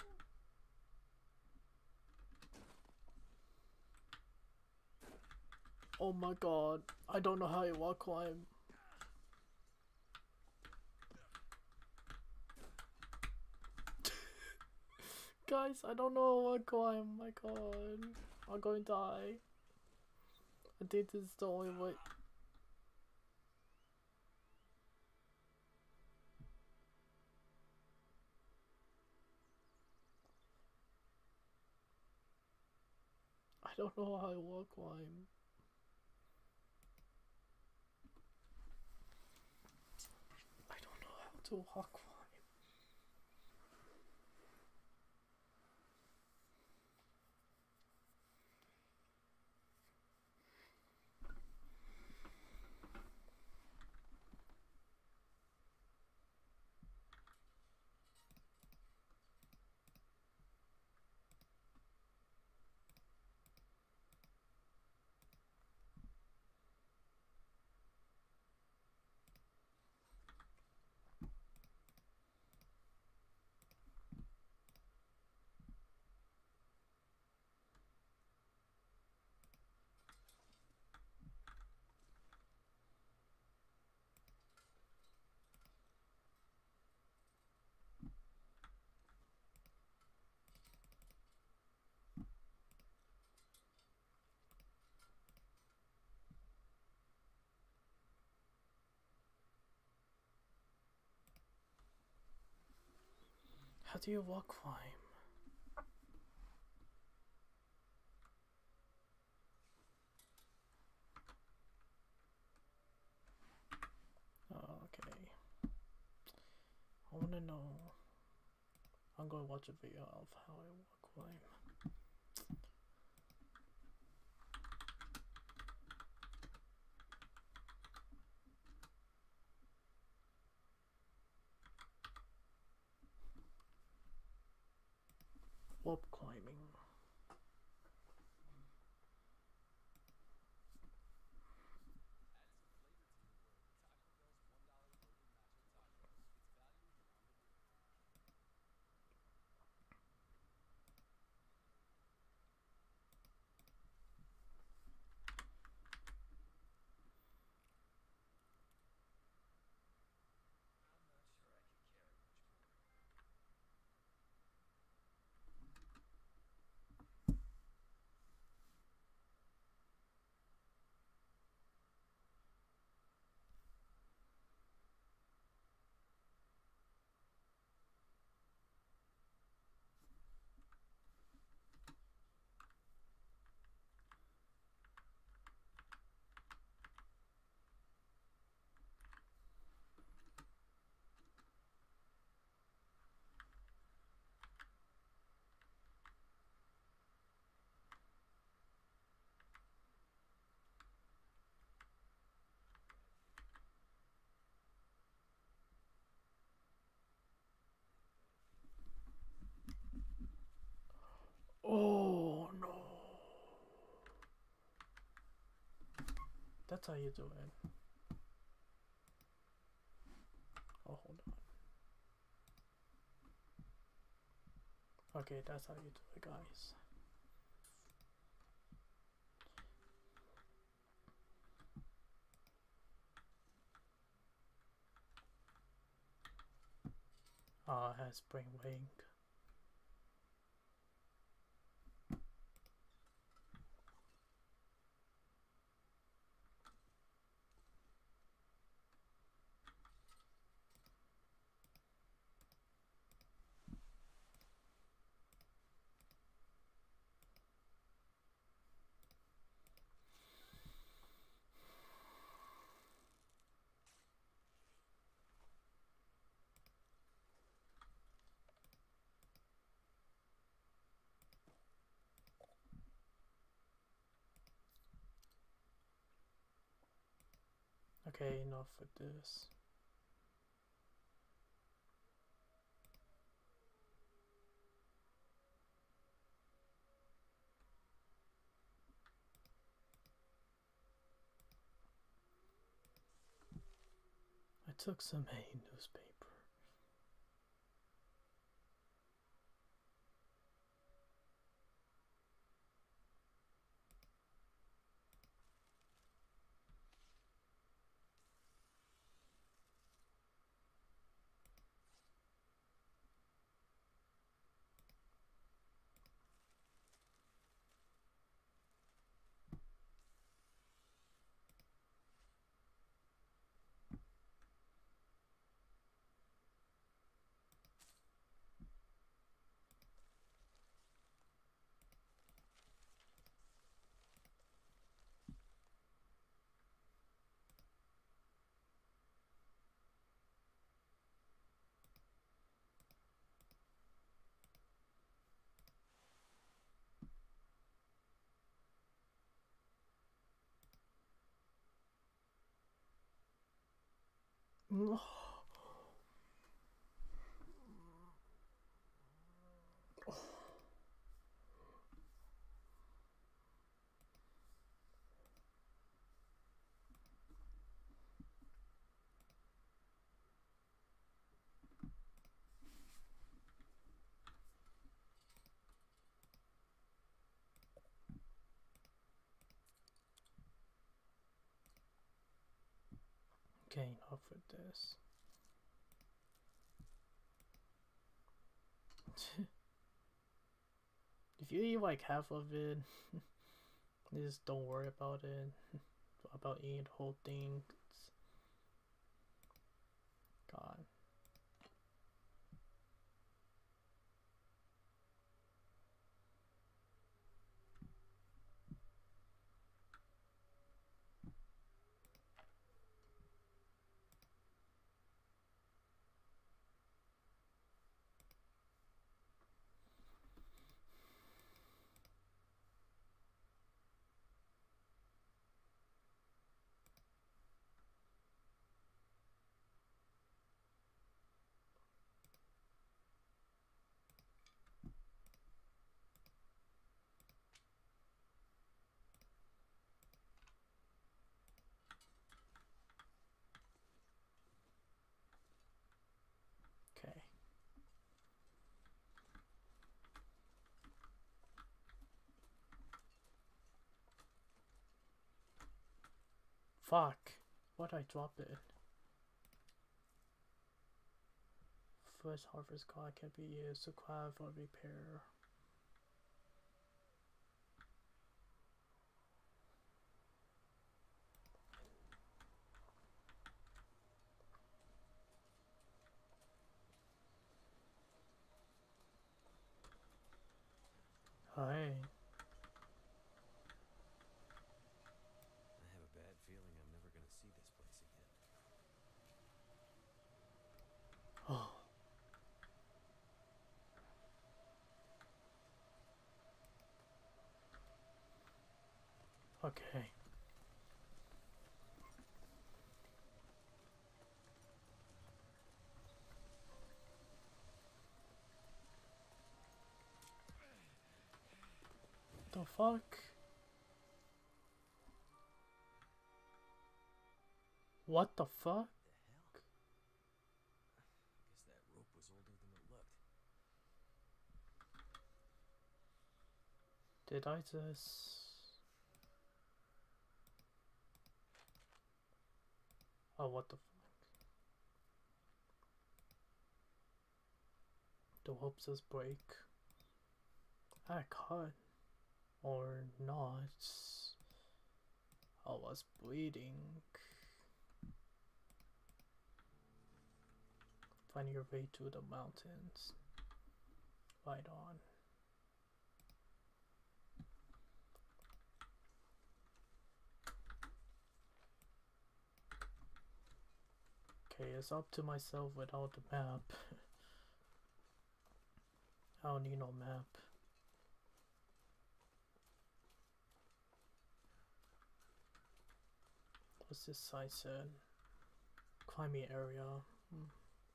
Oh my god. I don't know how you walk climb. Guys, I don't know what climb. My god. I'm going to die. I think this is the only way. I don't know how to walk climb. I don't know how to walk climb. How do you walk climb? Oh, okay. I wanna know. I'm gonna watch a video of how I walk climb. Warp climbing. Oh no. That's how you do it. Oh, hold on. Okay, that's how you do it, guys. Ah, uh, has spring wing. Okay, enough with this. I took some hay newspaper. Okay, enough with this. If you eat like half of it, just don't worry about it. About eating the whole thing. It's... God. Okay. Fuck. Why'd I drop it? First harvest card can be used to craft or repair. Hi. I have a bad feeling I'm never gonna see this place again. Oh. Okay. The fuck? What the fuck? The hell? I guess that rope was older than it looked. Did I just... Oh, what the fuck? The rope just break. I cut. Or not. I was bleeding. Find your way to the mountains. Right on. Okay, it's up to myself without the map. I don't need no map. What's this sign said? Climbing area. Hmm.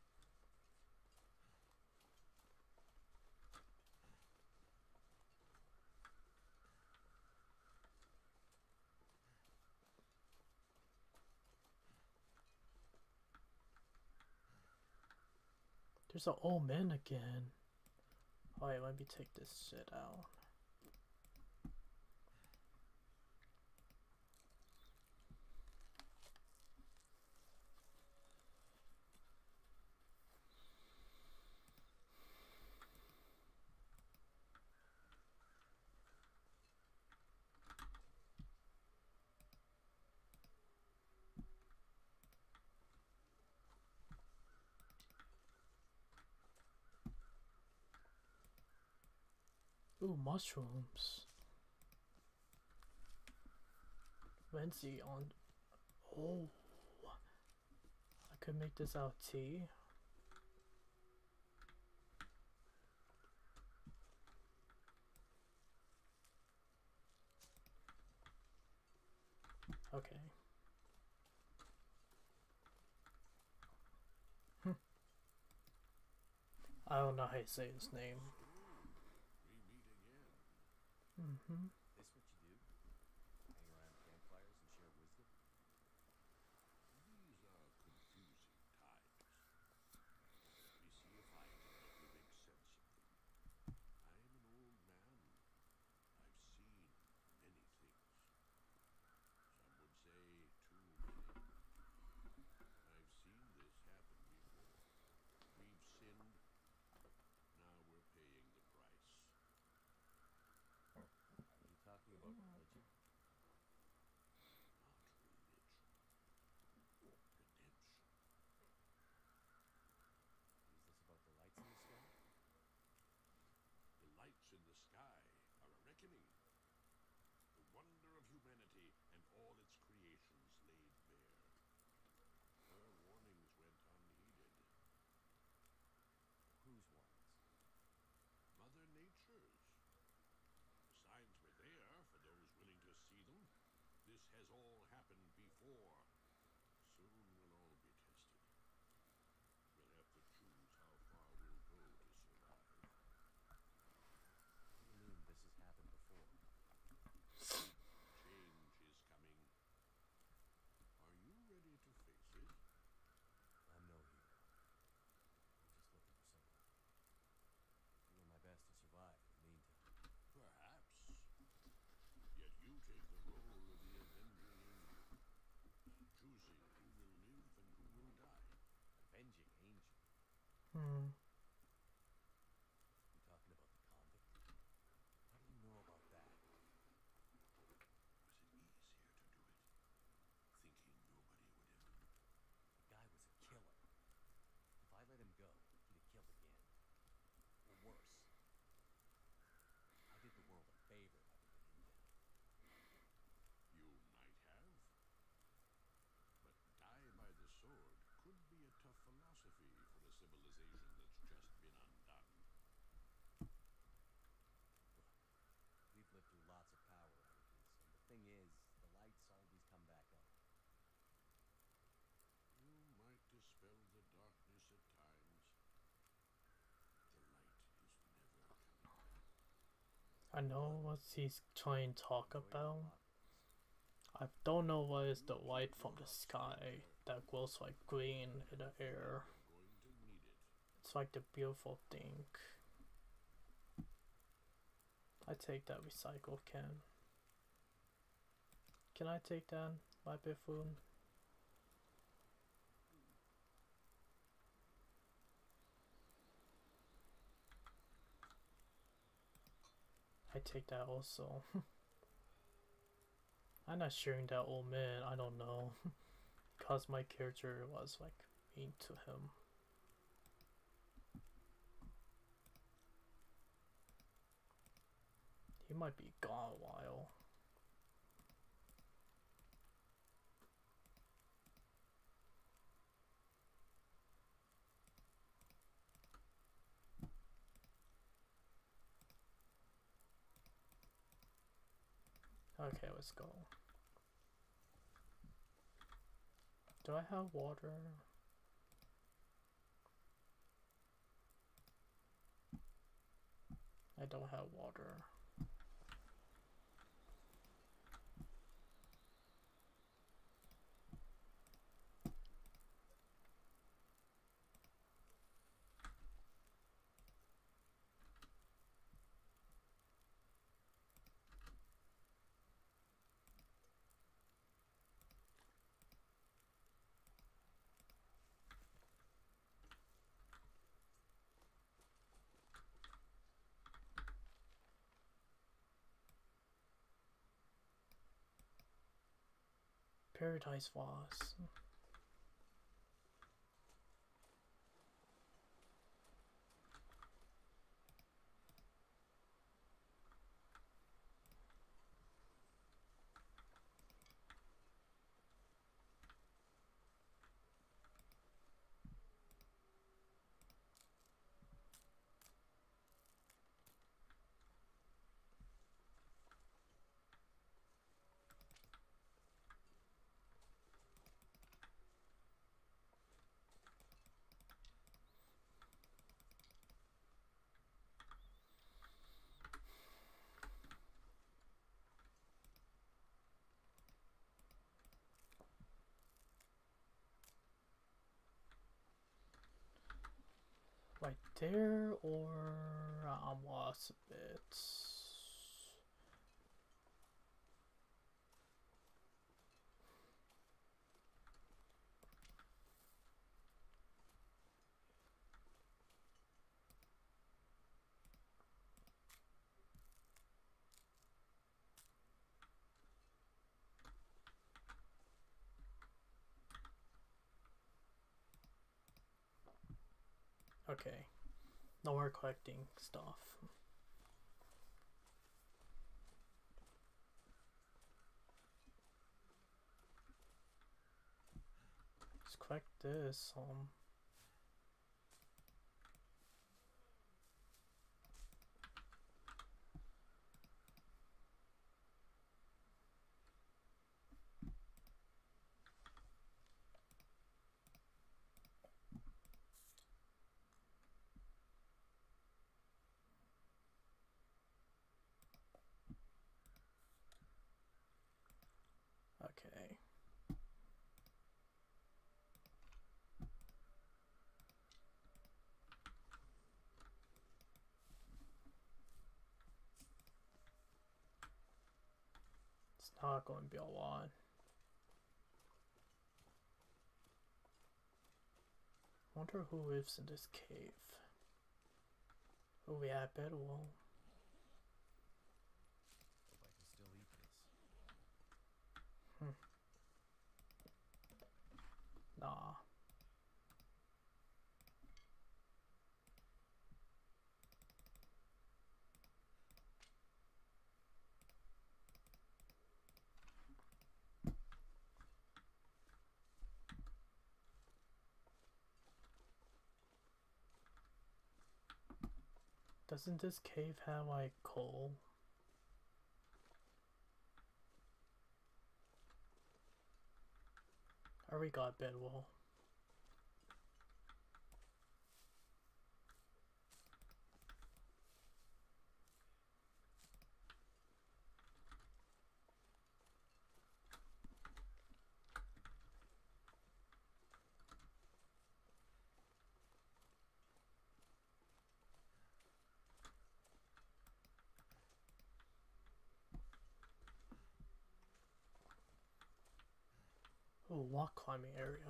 There's an old man again. Alright, let me take this shit out. Ooh, mushrooms. Wenzi on. Oh, I could make this out of tea. Okay. Hm. I don't know how you say his name. Mm-hmm. This what you do? Hang around campfires and share wisdom? These are confusing times. Let me see if I can help you make sense of them. I am an old man. I've seen many things. Some would say too many. I've seen this happen before. We've sinned. Now we're paying the price. Are you talking about religion? Not religion. Redemption. Is this about the lights in the sky? The lights in the sky are a reckoning. The wonder of humanity and all its creations laid bare. Her warnings went unheeded. Whose warnings? Mother Nature's. The signs were there for those willing to see them. This has all happened before. Soon we'll all be tested. We'll have to choose how far we'll go to survive. What do you mean this has happened before? Change is coming. Are you ready to face it? I'm no hero. I'm just looking for some help. Doing my best to survive in the meantime. Perhaps. Yet you take the role of the avenging angel, choosing who will live and who will die. Avenging angel? Hmm. You talking about the convict? How do you know about that? Was it easier to do it? Thinking nobody would ever know? The guy was a killer. If I let him go, he'd have killed again. Or worse. I did the world a favor by bringing him down. You might have. But die by the sword could be a tough philosophy for a civilization that's just been undone. Look, we've lived through lots of power outages, and the thing is, the lights always come back on. You might dispel the darkness at times. The light is never coming back. I know what he's trying to talk Enjoy your about. apocalypse. I don't know what is the light from the sky that glows like green in the air. You're going to need it. It's like the beautiful thing. I take that recycle can. Can I take that, my buffoon? I take that also. I'm not sharing that old man, I don't know. Because my character was like mean to him. He might be gone a while. Okay, let's go. Do I have water? I don't have water. Paradise Vase. Right there, or I'm lost a bit. Okay, no more collecting stuff. Let's collect this. Um. Okay. It's not going to be a lot. Wonder who lives in this cave. Oh, we have Bedwell. If I can still eat this. Hmm. Nah. Doesn't this cave have like coal? I already got Bedwell. Oh, rock climbing area.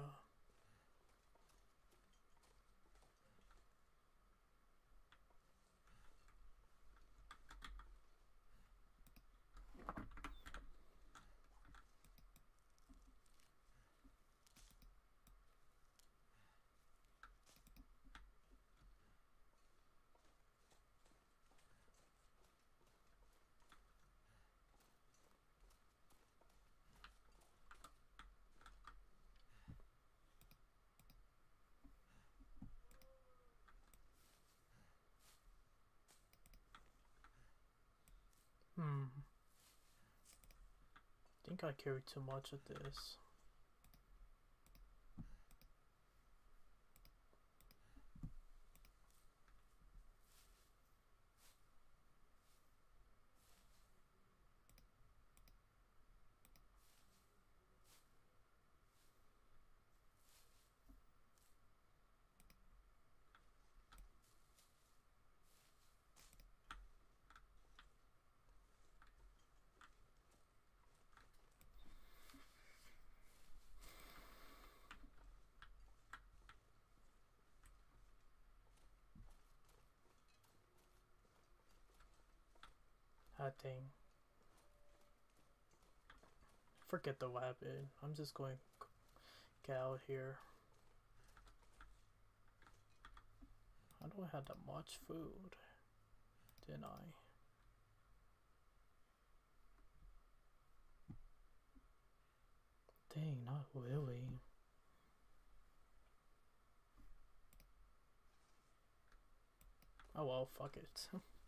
Hmm. I think I carried too much of this. Ah, dang. Forget the rabbit. I'm just going to get out here. I don't have that much food, didn't I? Dang, not really. Oh well, fuck it.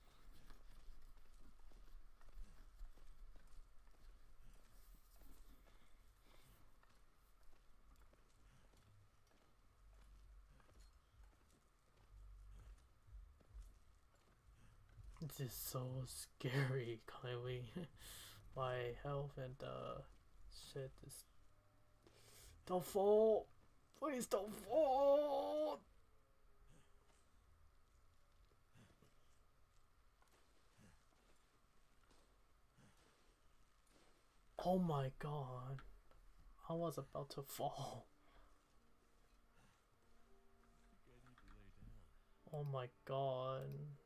This is so scary, Kylie. My health and uh shit is. Don't fall! Please don't fall! Oh my god. I was about to fall. Oh my god.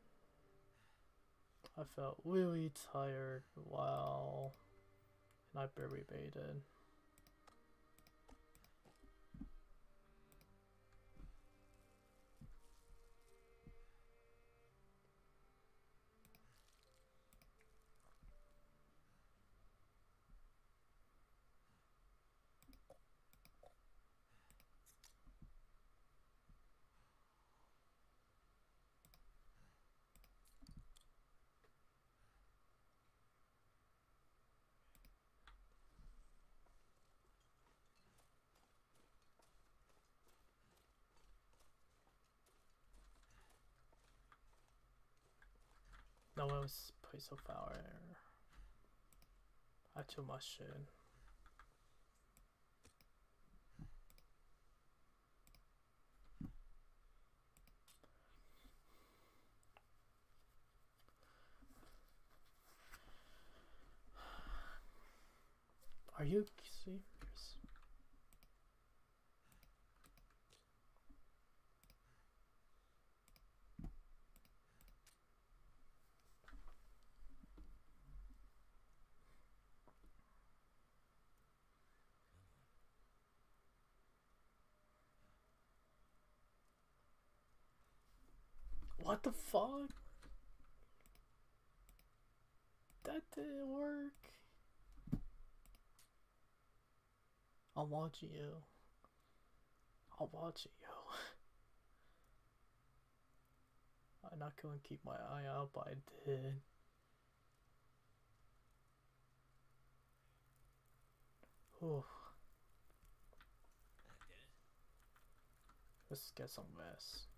I felt really tired. Wow. And I barely made it. No, it was place of power. I too much shit. Are you serious? What the fuck? That didn't work. I'm watching you. I'm watching you. I'm not gonna keep my eye out, but I did. Oof. Let's get some rest.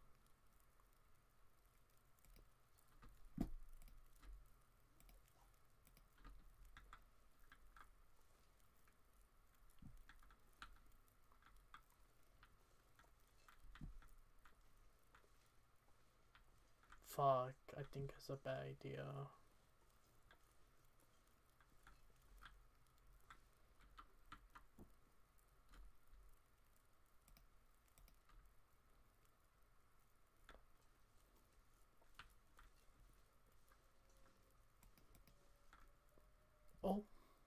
Fuck, I think it's a bad idea. Oh.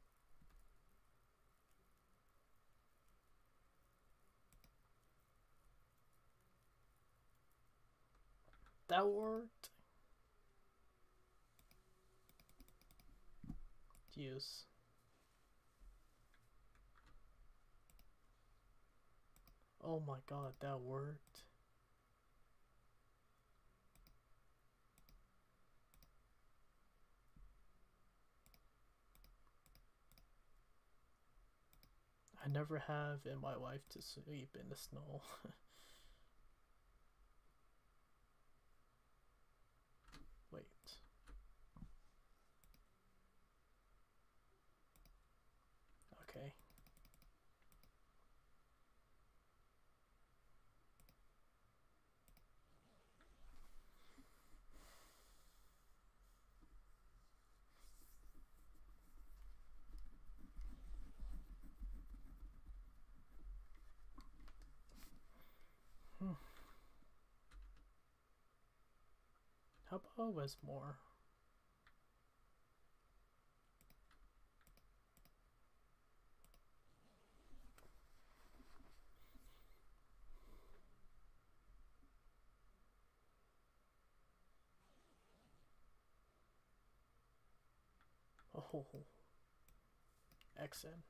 That worked. Use. Oh my god, that worked. I never have in my life to sleep in the snow. Wait. Okay. Hmm. How about Westmore? Oh, exit.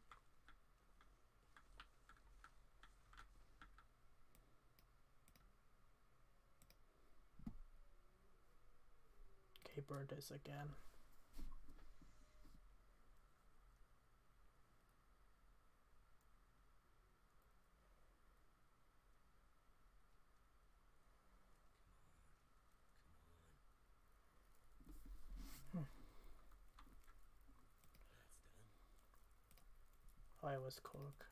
Okay, burn this again. I was cook.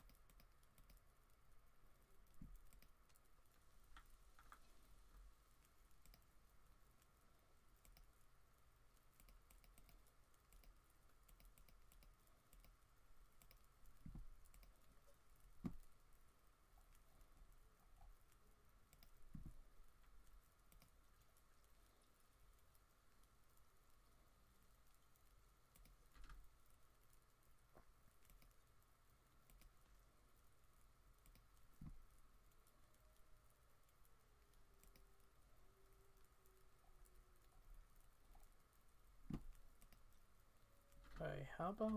Alright, how about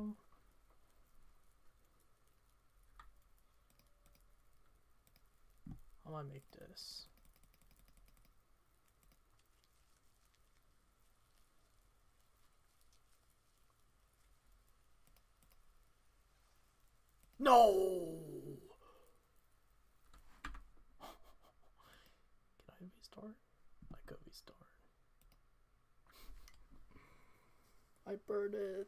I wanna make this. No! Can I restart? I could restart. I burned it.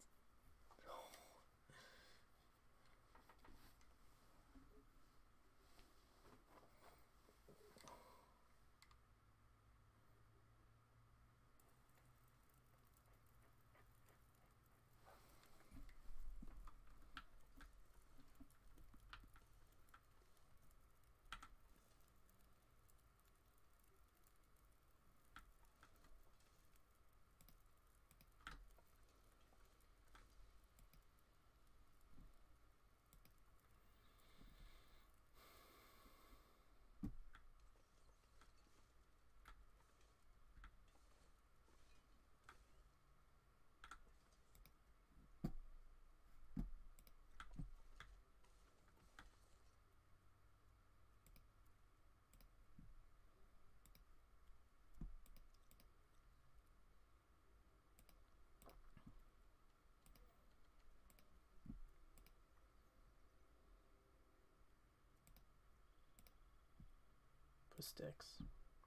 For sticks.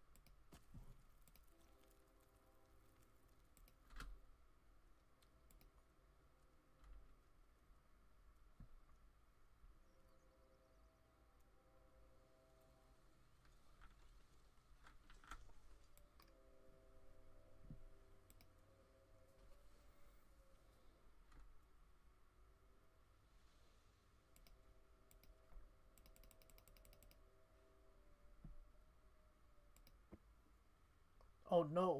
Oh no.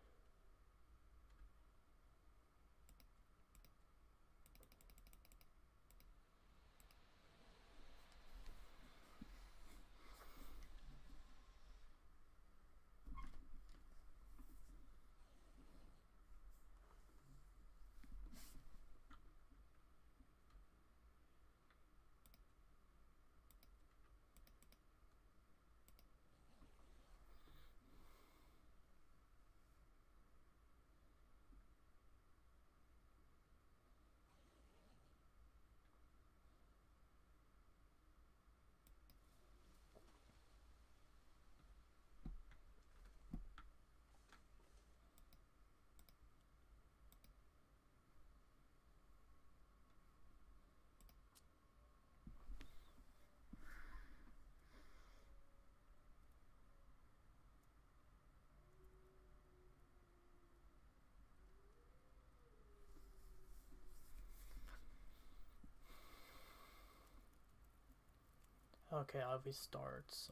Okay, I'll restart, so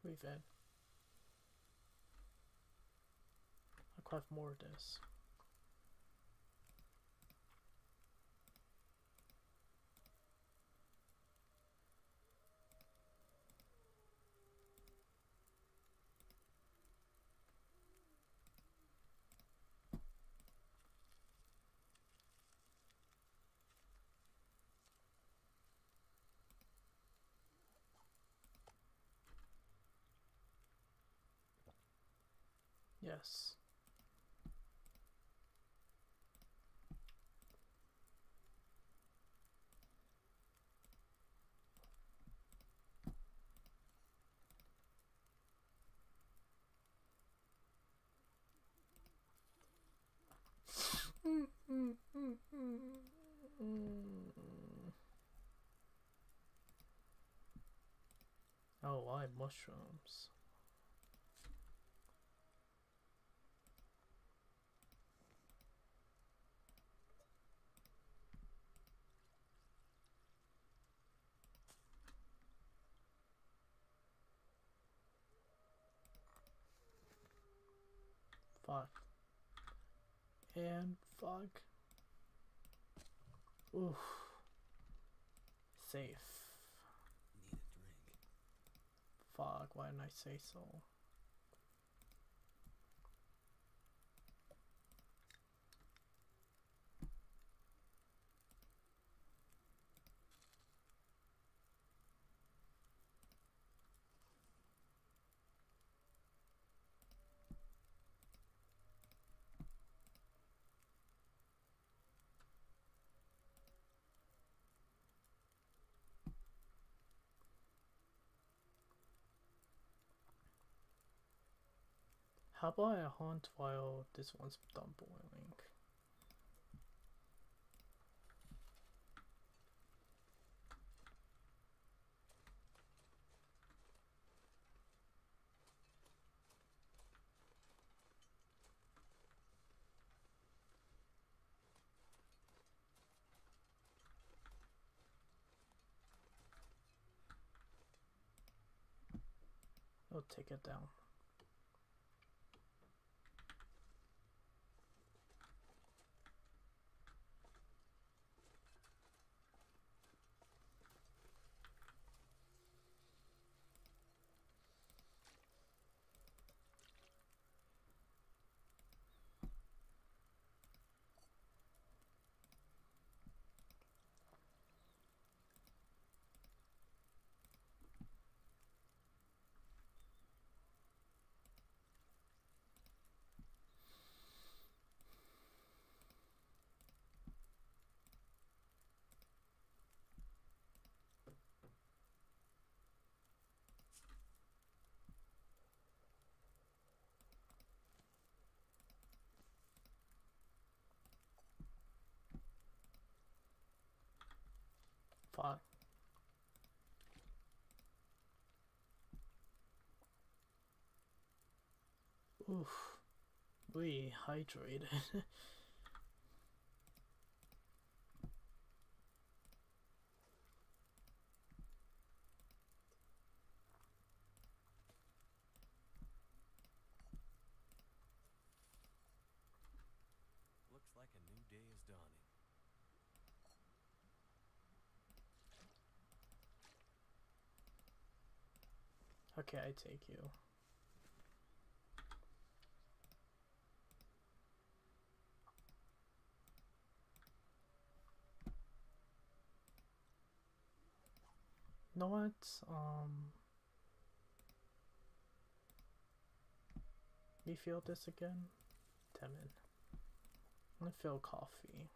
We've had. I'll craft more of this. Yes. Oh, why mushrooms? Fuck. And fuck. Oof. Safe. Need a drink. Fuck, why didn't I say so? How about I hunt while this one's done boiling? I'll take it down. Fuck. Oof. We hydrated. Looks like a new day is dawning. Okay, I take you. You know what? Um, refill this again. Damn it. Refill coffee.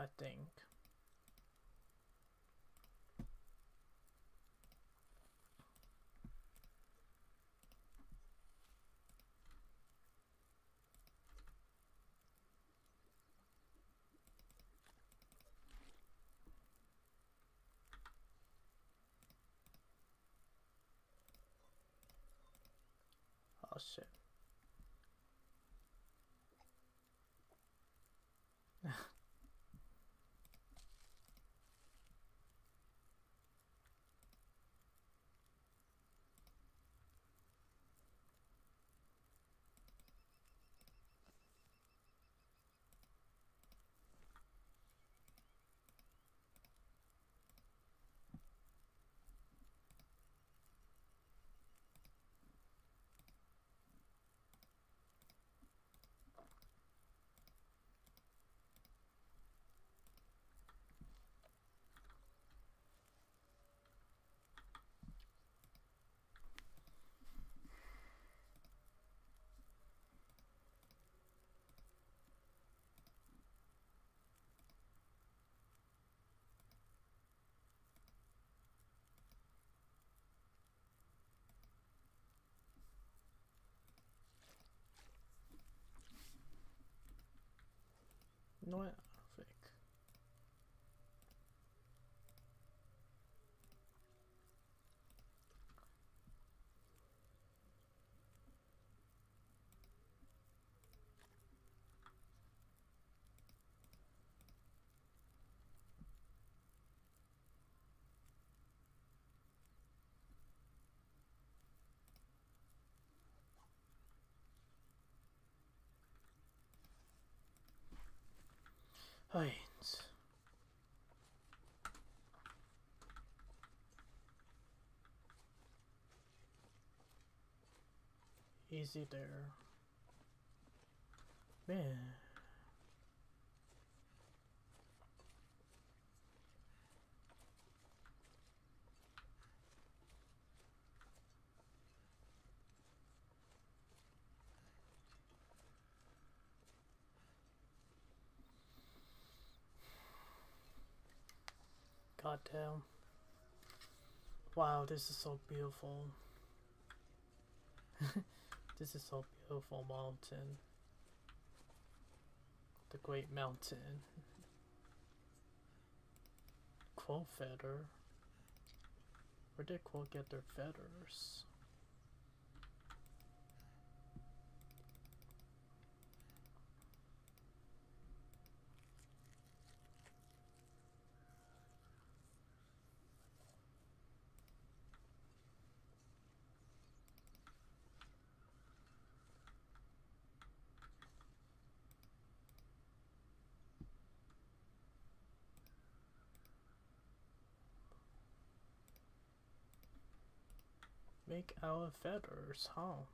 I think. Oh shit. You know what? Fake. Right. Easy there. Man. Goddamn. Wow, this is so beautiful. This is so beautiful mountain. The Great Mountain. Crow feather. Where did crow get their feathers? Make our feathers, huh?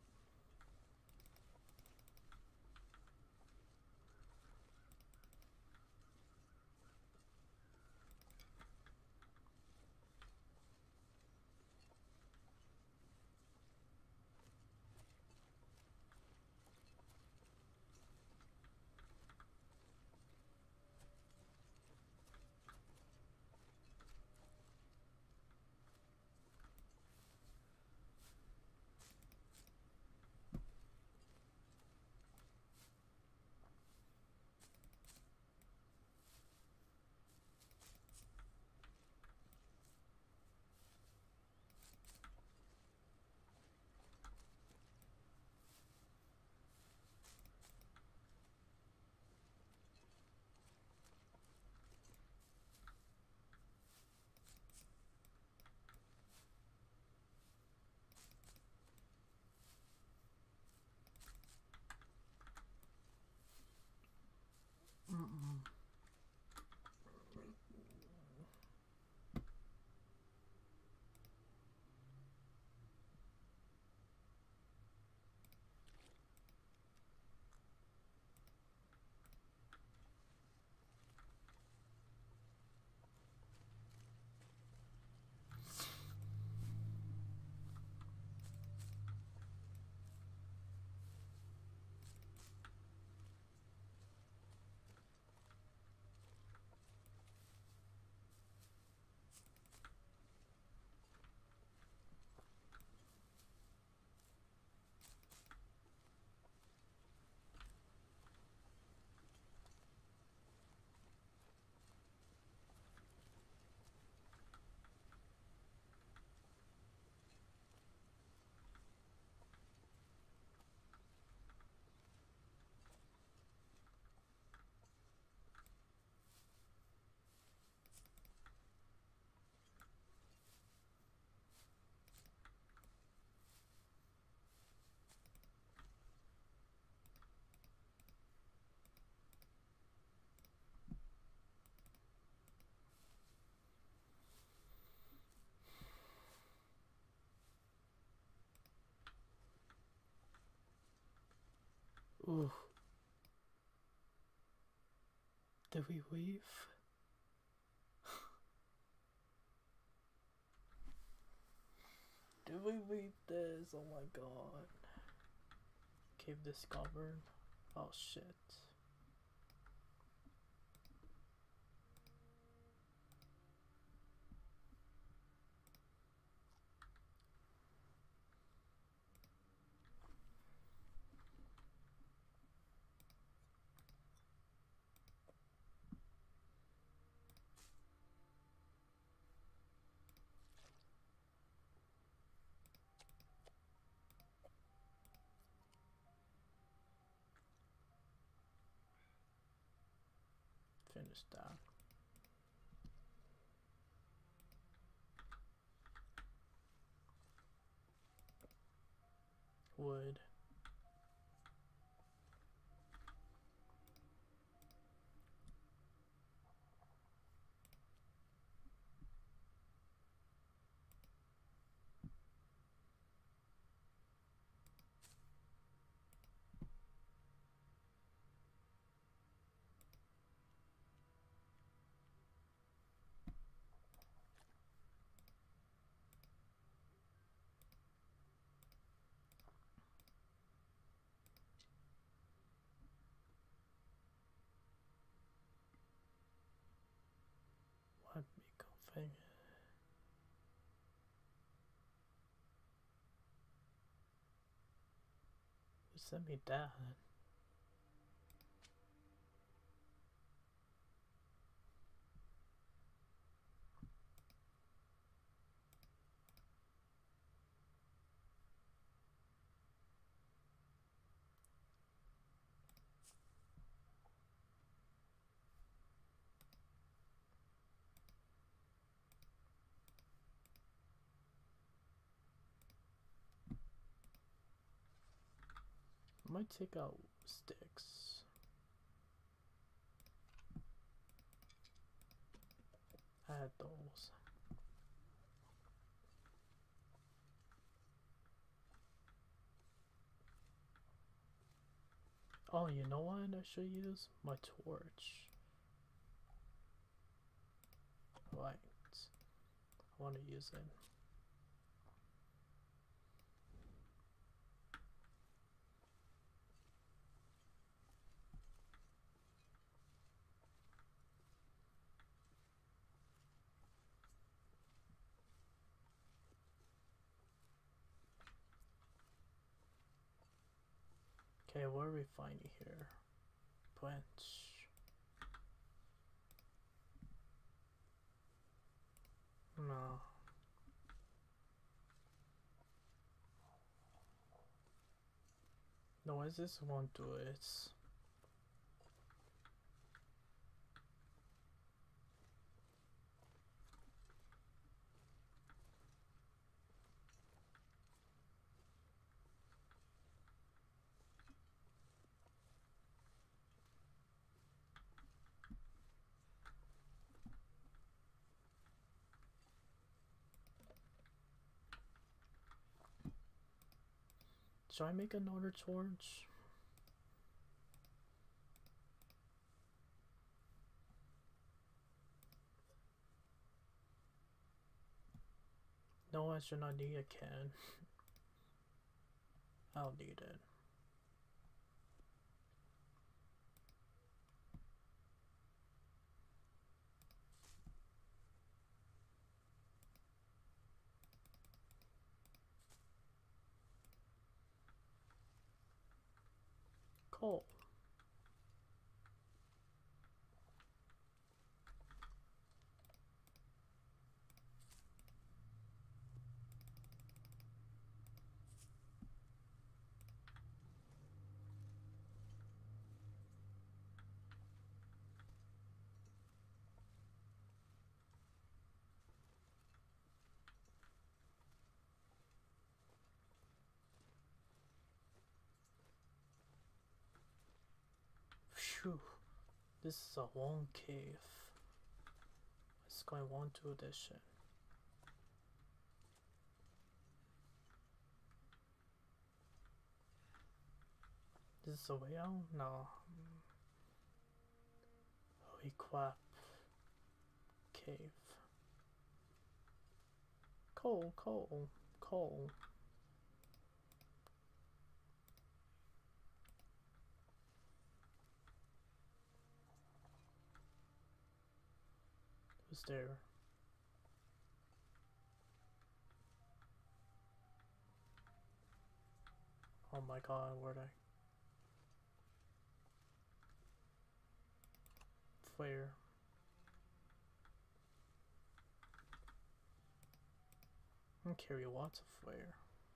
Ooh. Did we leave? Did we leave this? Oh my god. Cave discovered. Oh shit. Finish that. Wood. What me configure? Who sent me that? I might take out sticks. I had those. Oh, you know what I should use? My torch. Right. I want to use it. Okay, what are we finding here? Plants. No. No, I just won't do it. Should I make another torch? No, I should not need a can. I'll need it. Coal. Phew. This is a long cave. It's going one two edition. Is this a way out? No. Holy crap. Cave. Coal, coal, coal. Who's there? Oh my god, where'd I? Flare. I carry lots of flare.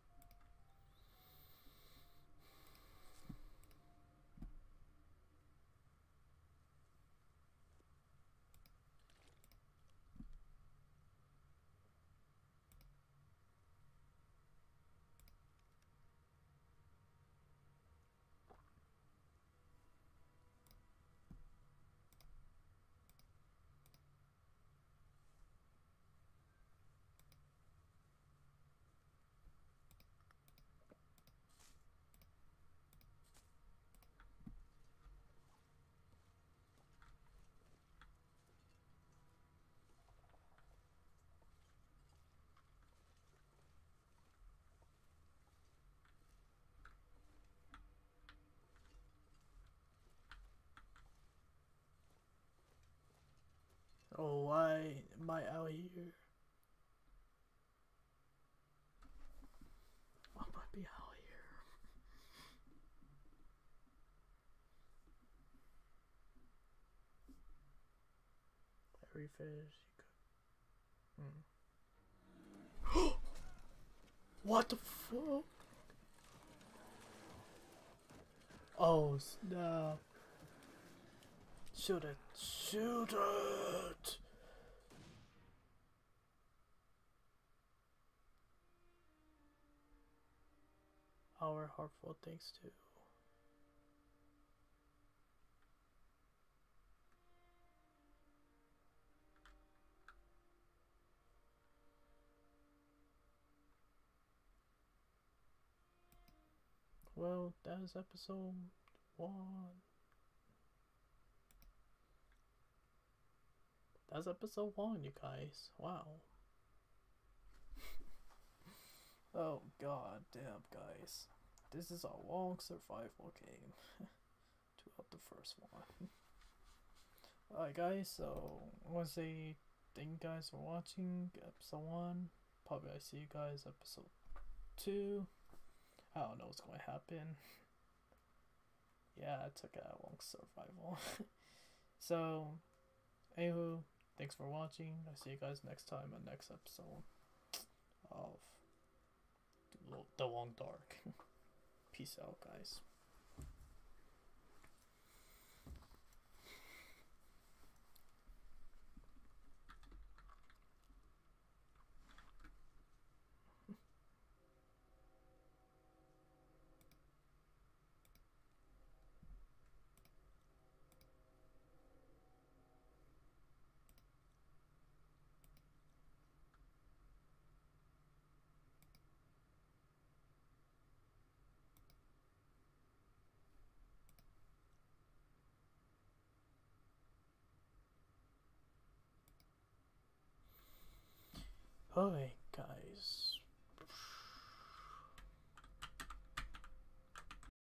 Oh, why am I out here? I might be out here. Every fish you could. Hmm. What the fuck? Oh snap. Shoot it. Shoot it! Our heartfelt thanks to. Well, that is episode one. That's episode one, you guys. Wow. Oh god damn, guys. This is a long survival game. To up the first one. Alright guys, so I wanna say thank you guys for watching episode one. Probably I see you guys episode two. I don't know what's going to happen. Yeah, I took a long survival. So, anywho, thanks for watching. I see you guys next time on next episode of The Long Dark. Peace out, guys. Alright, guys.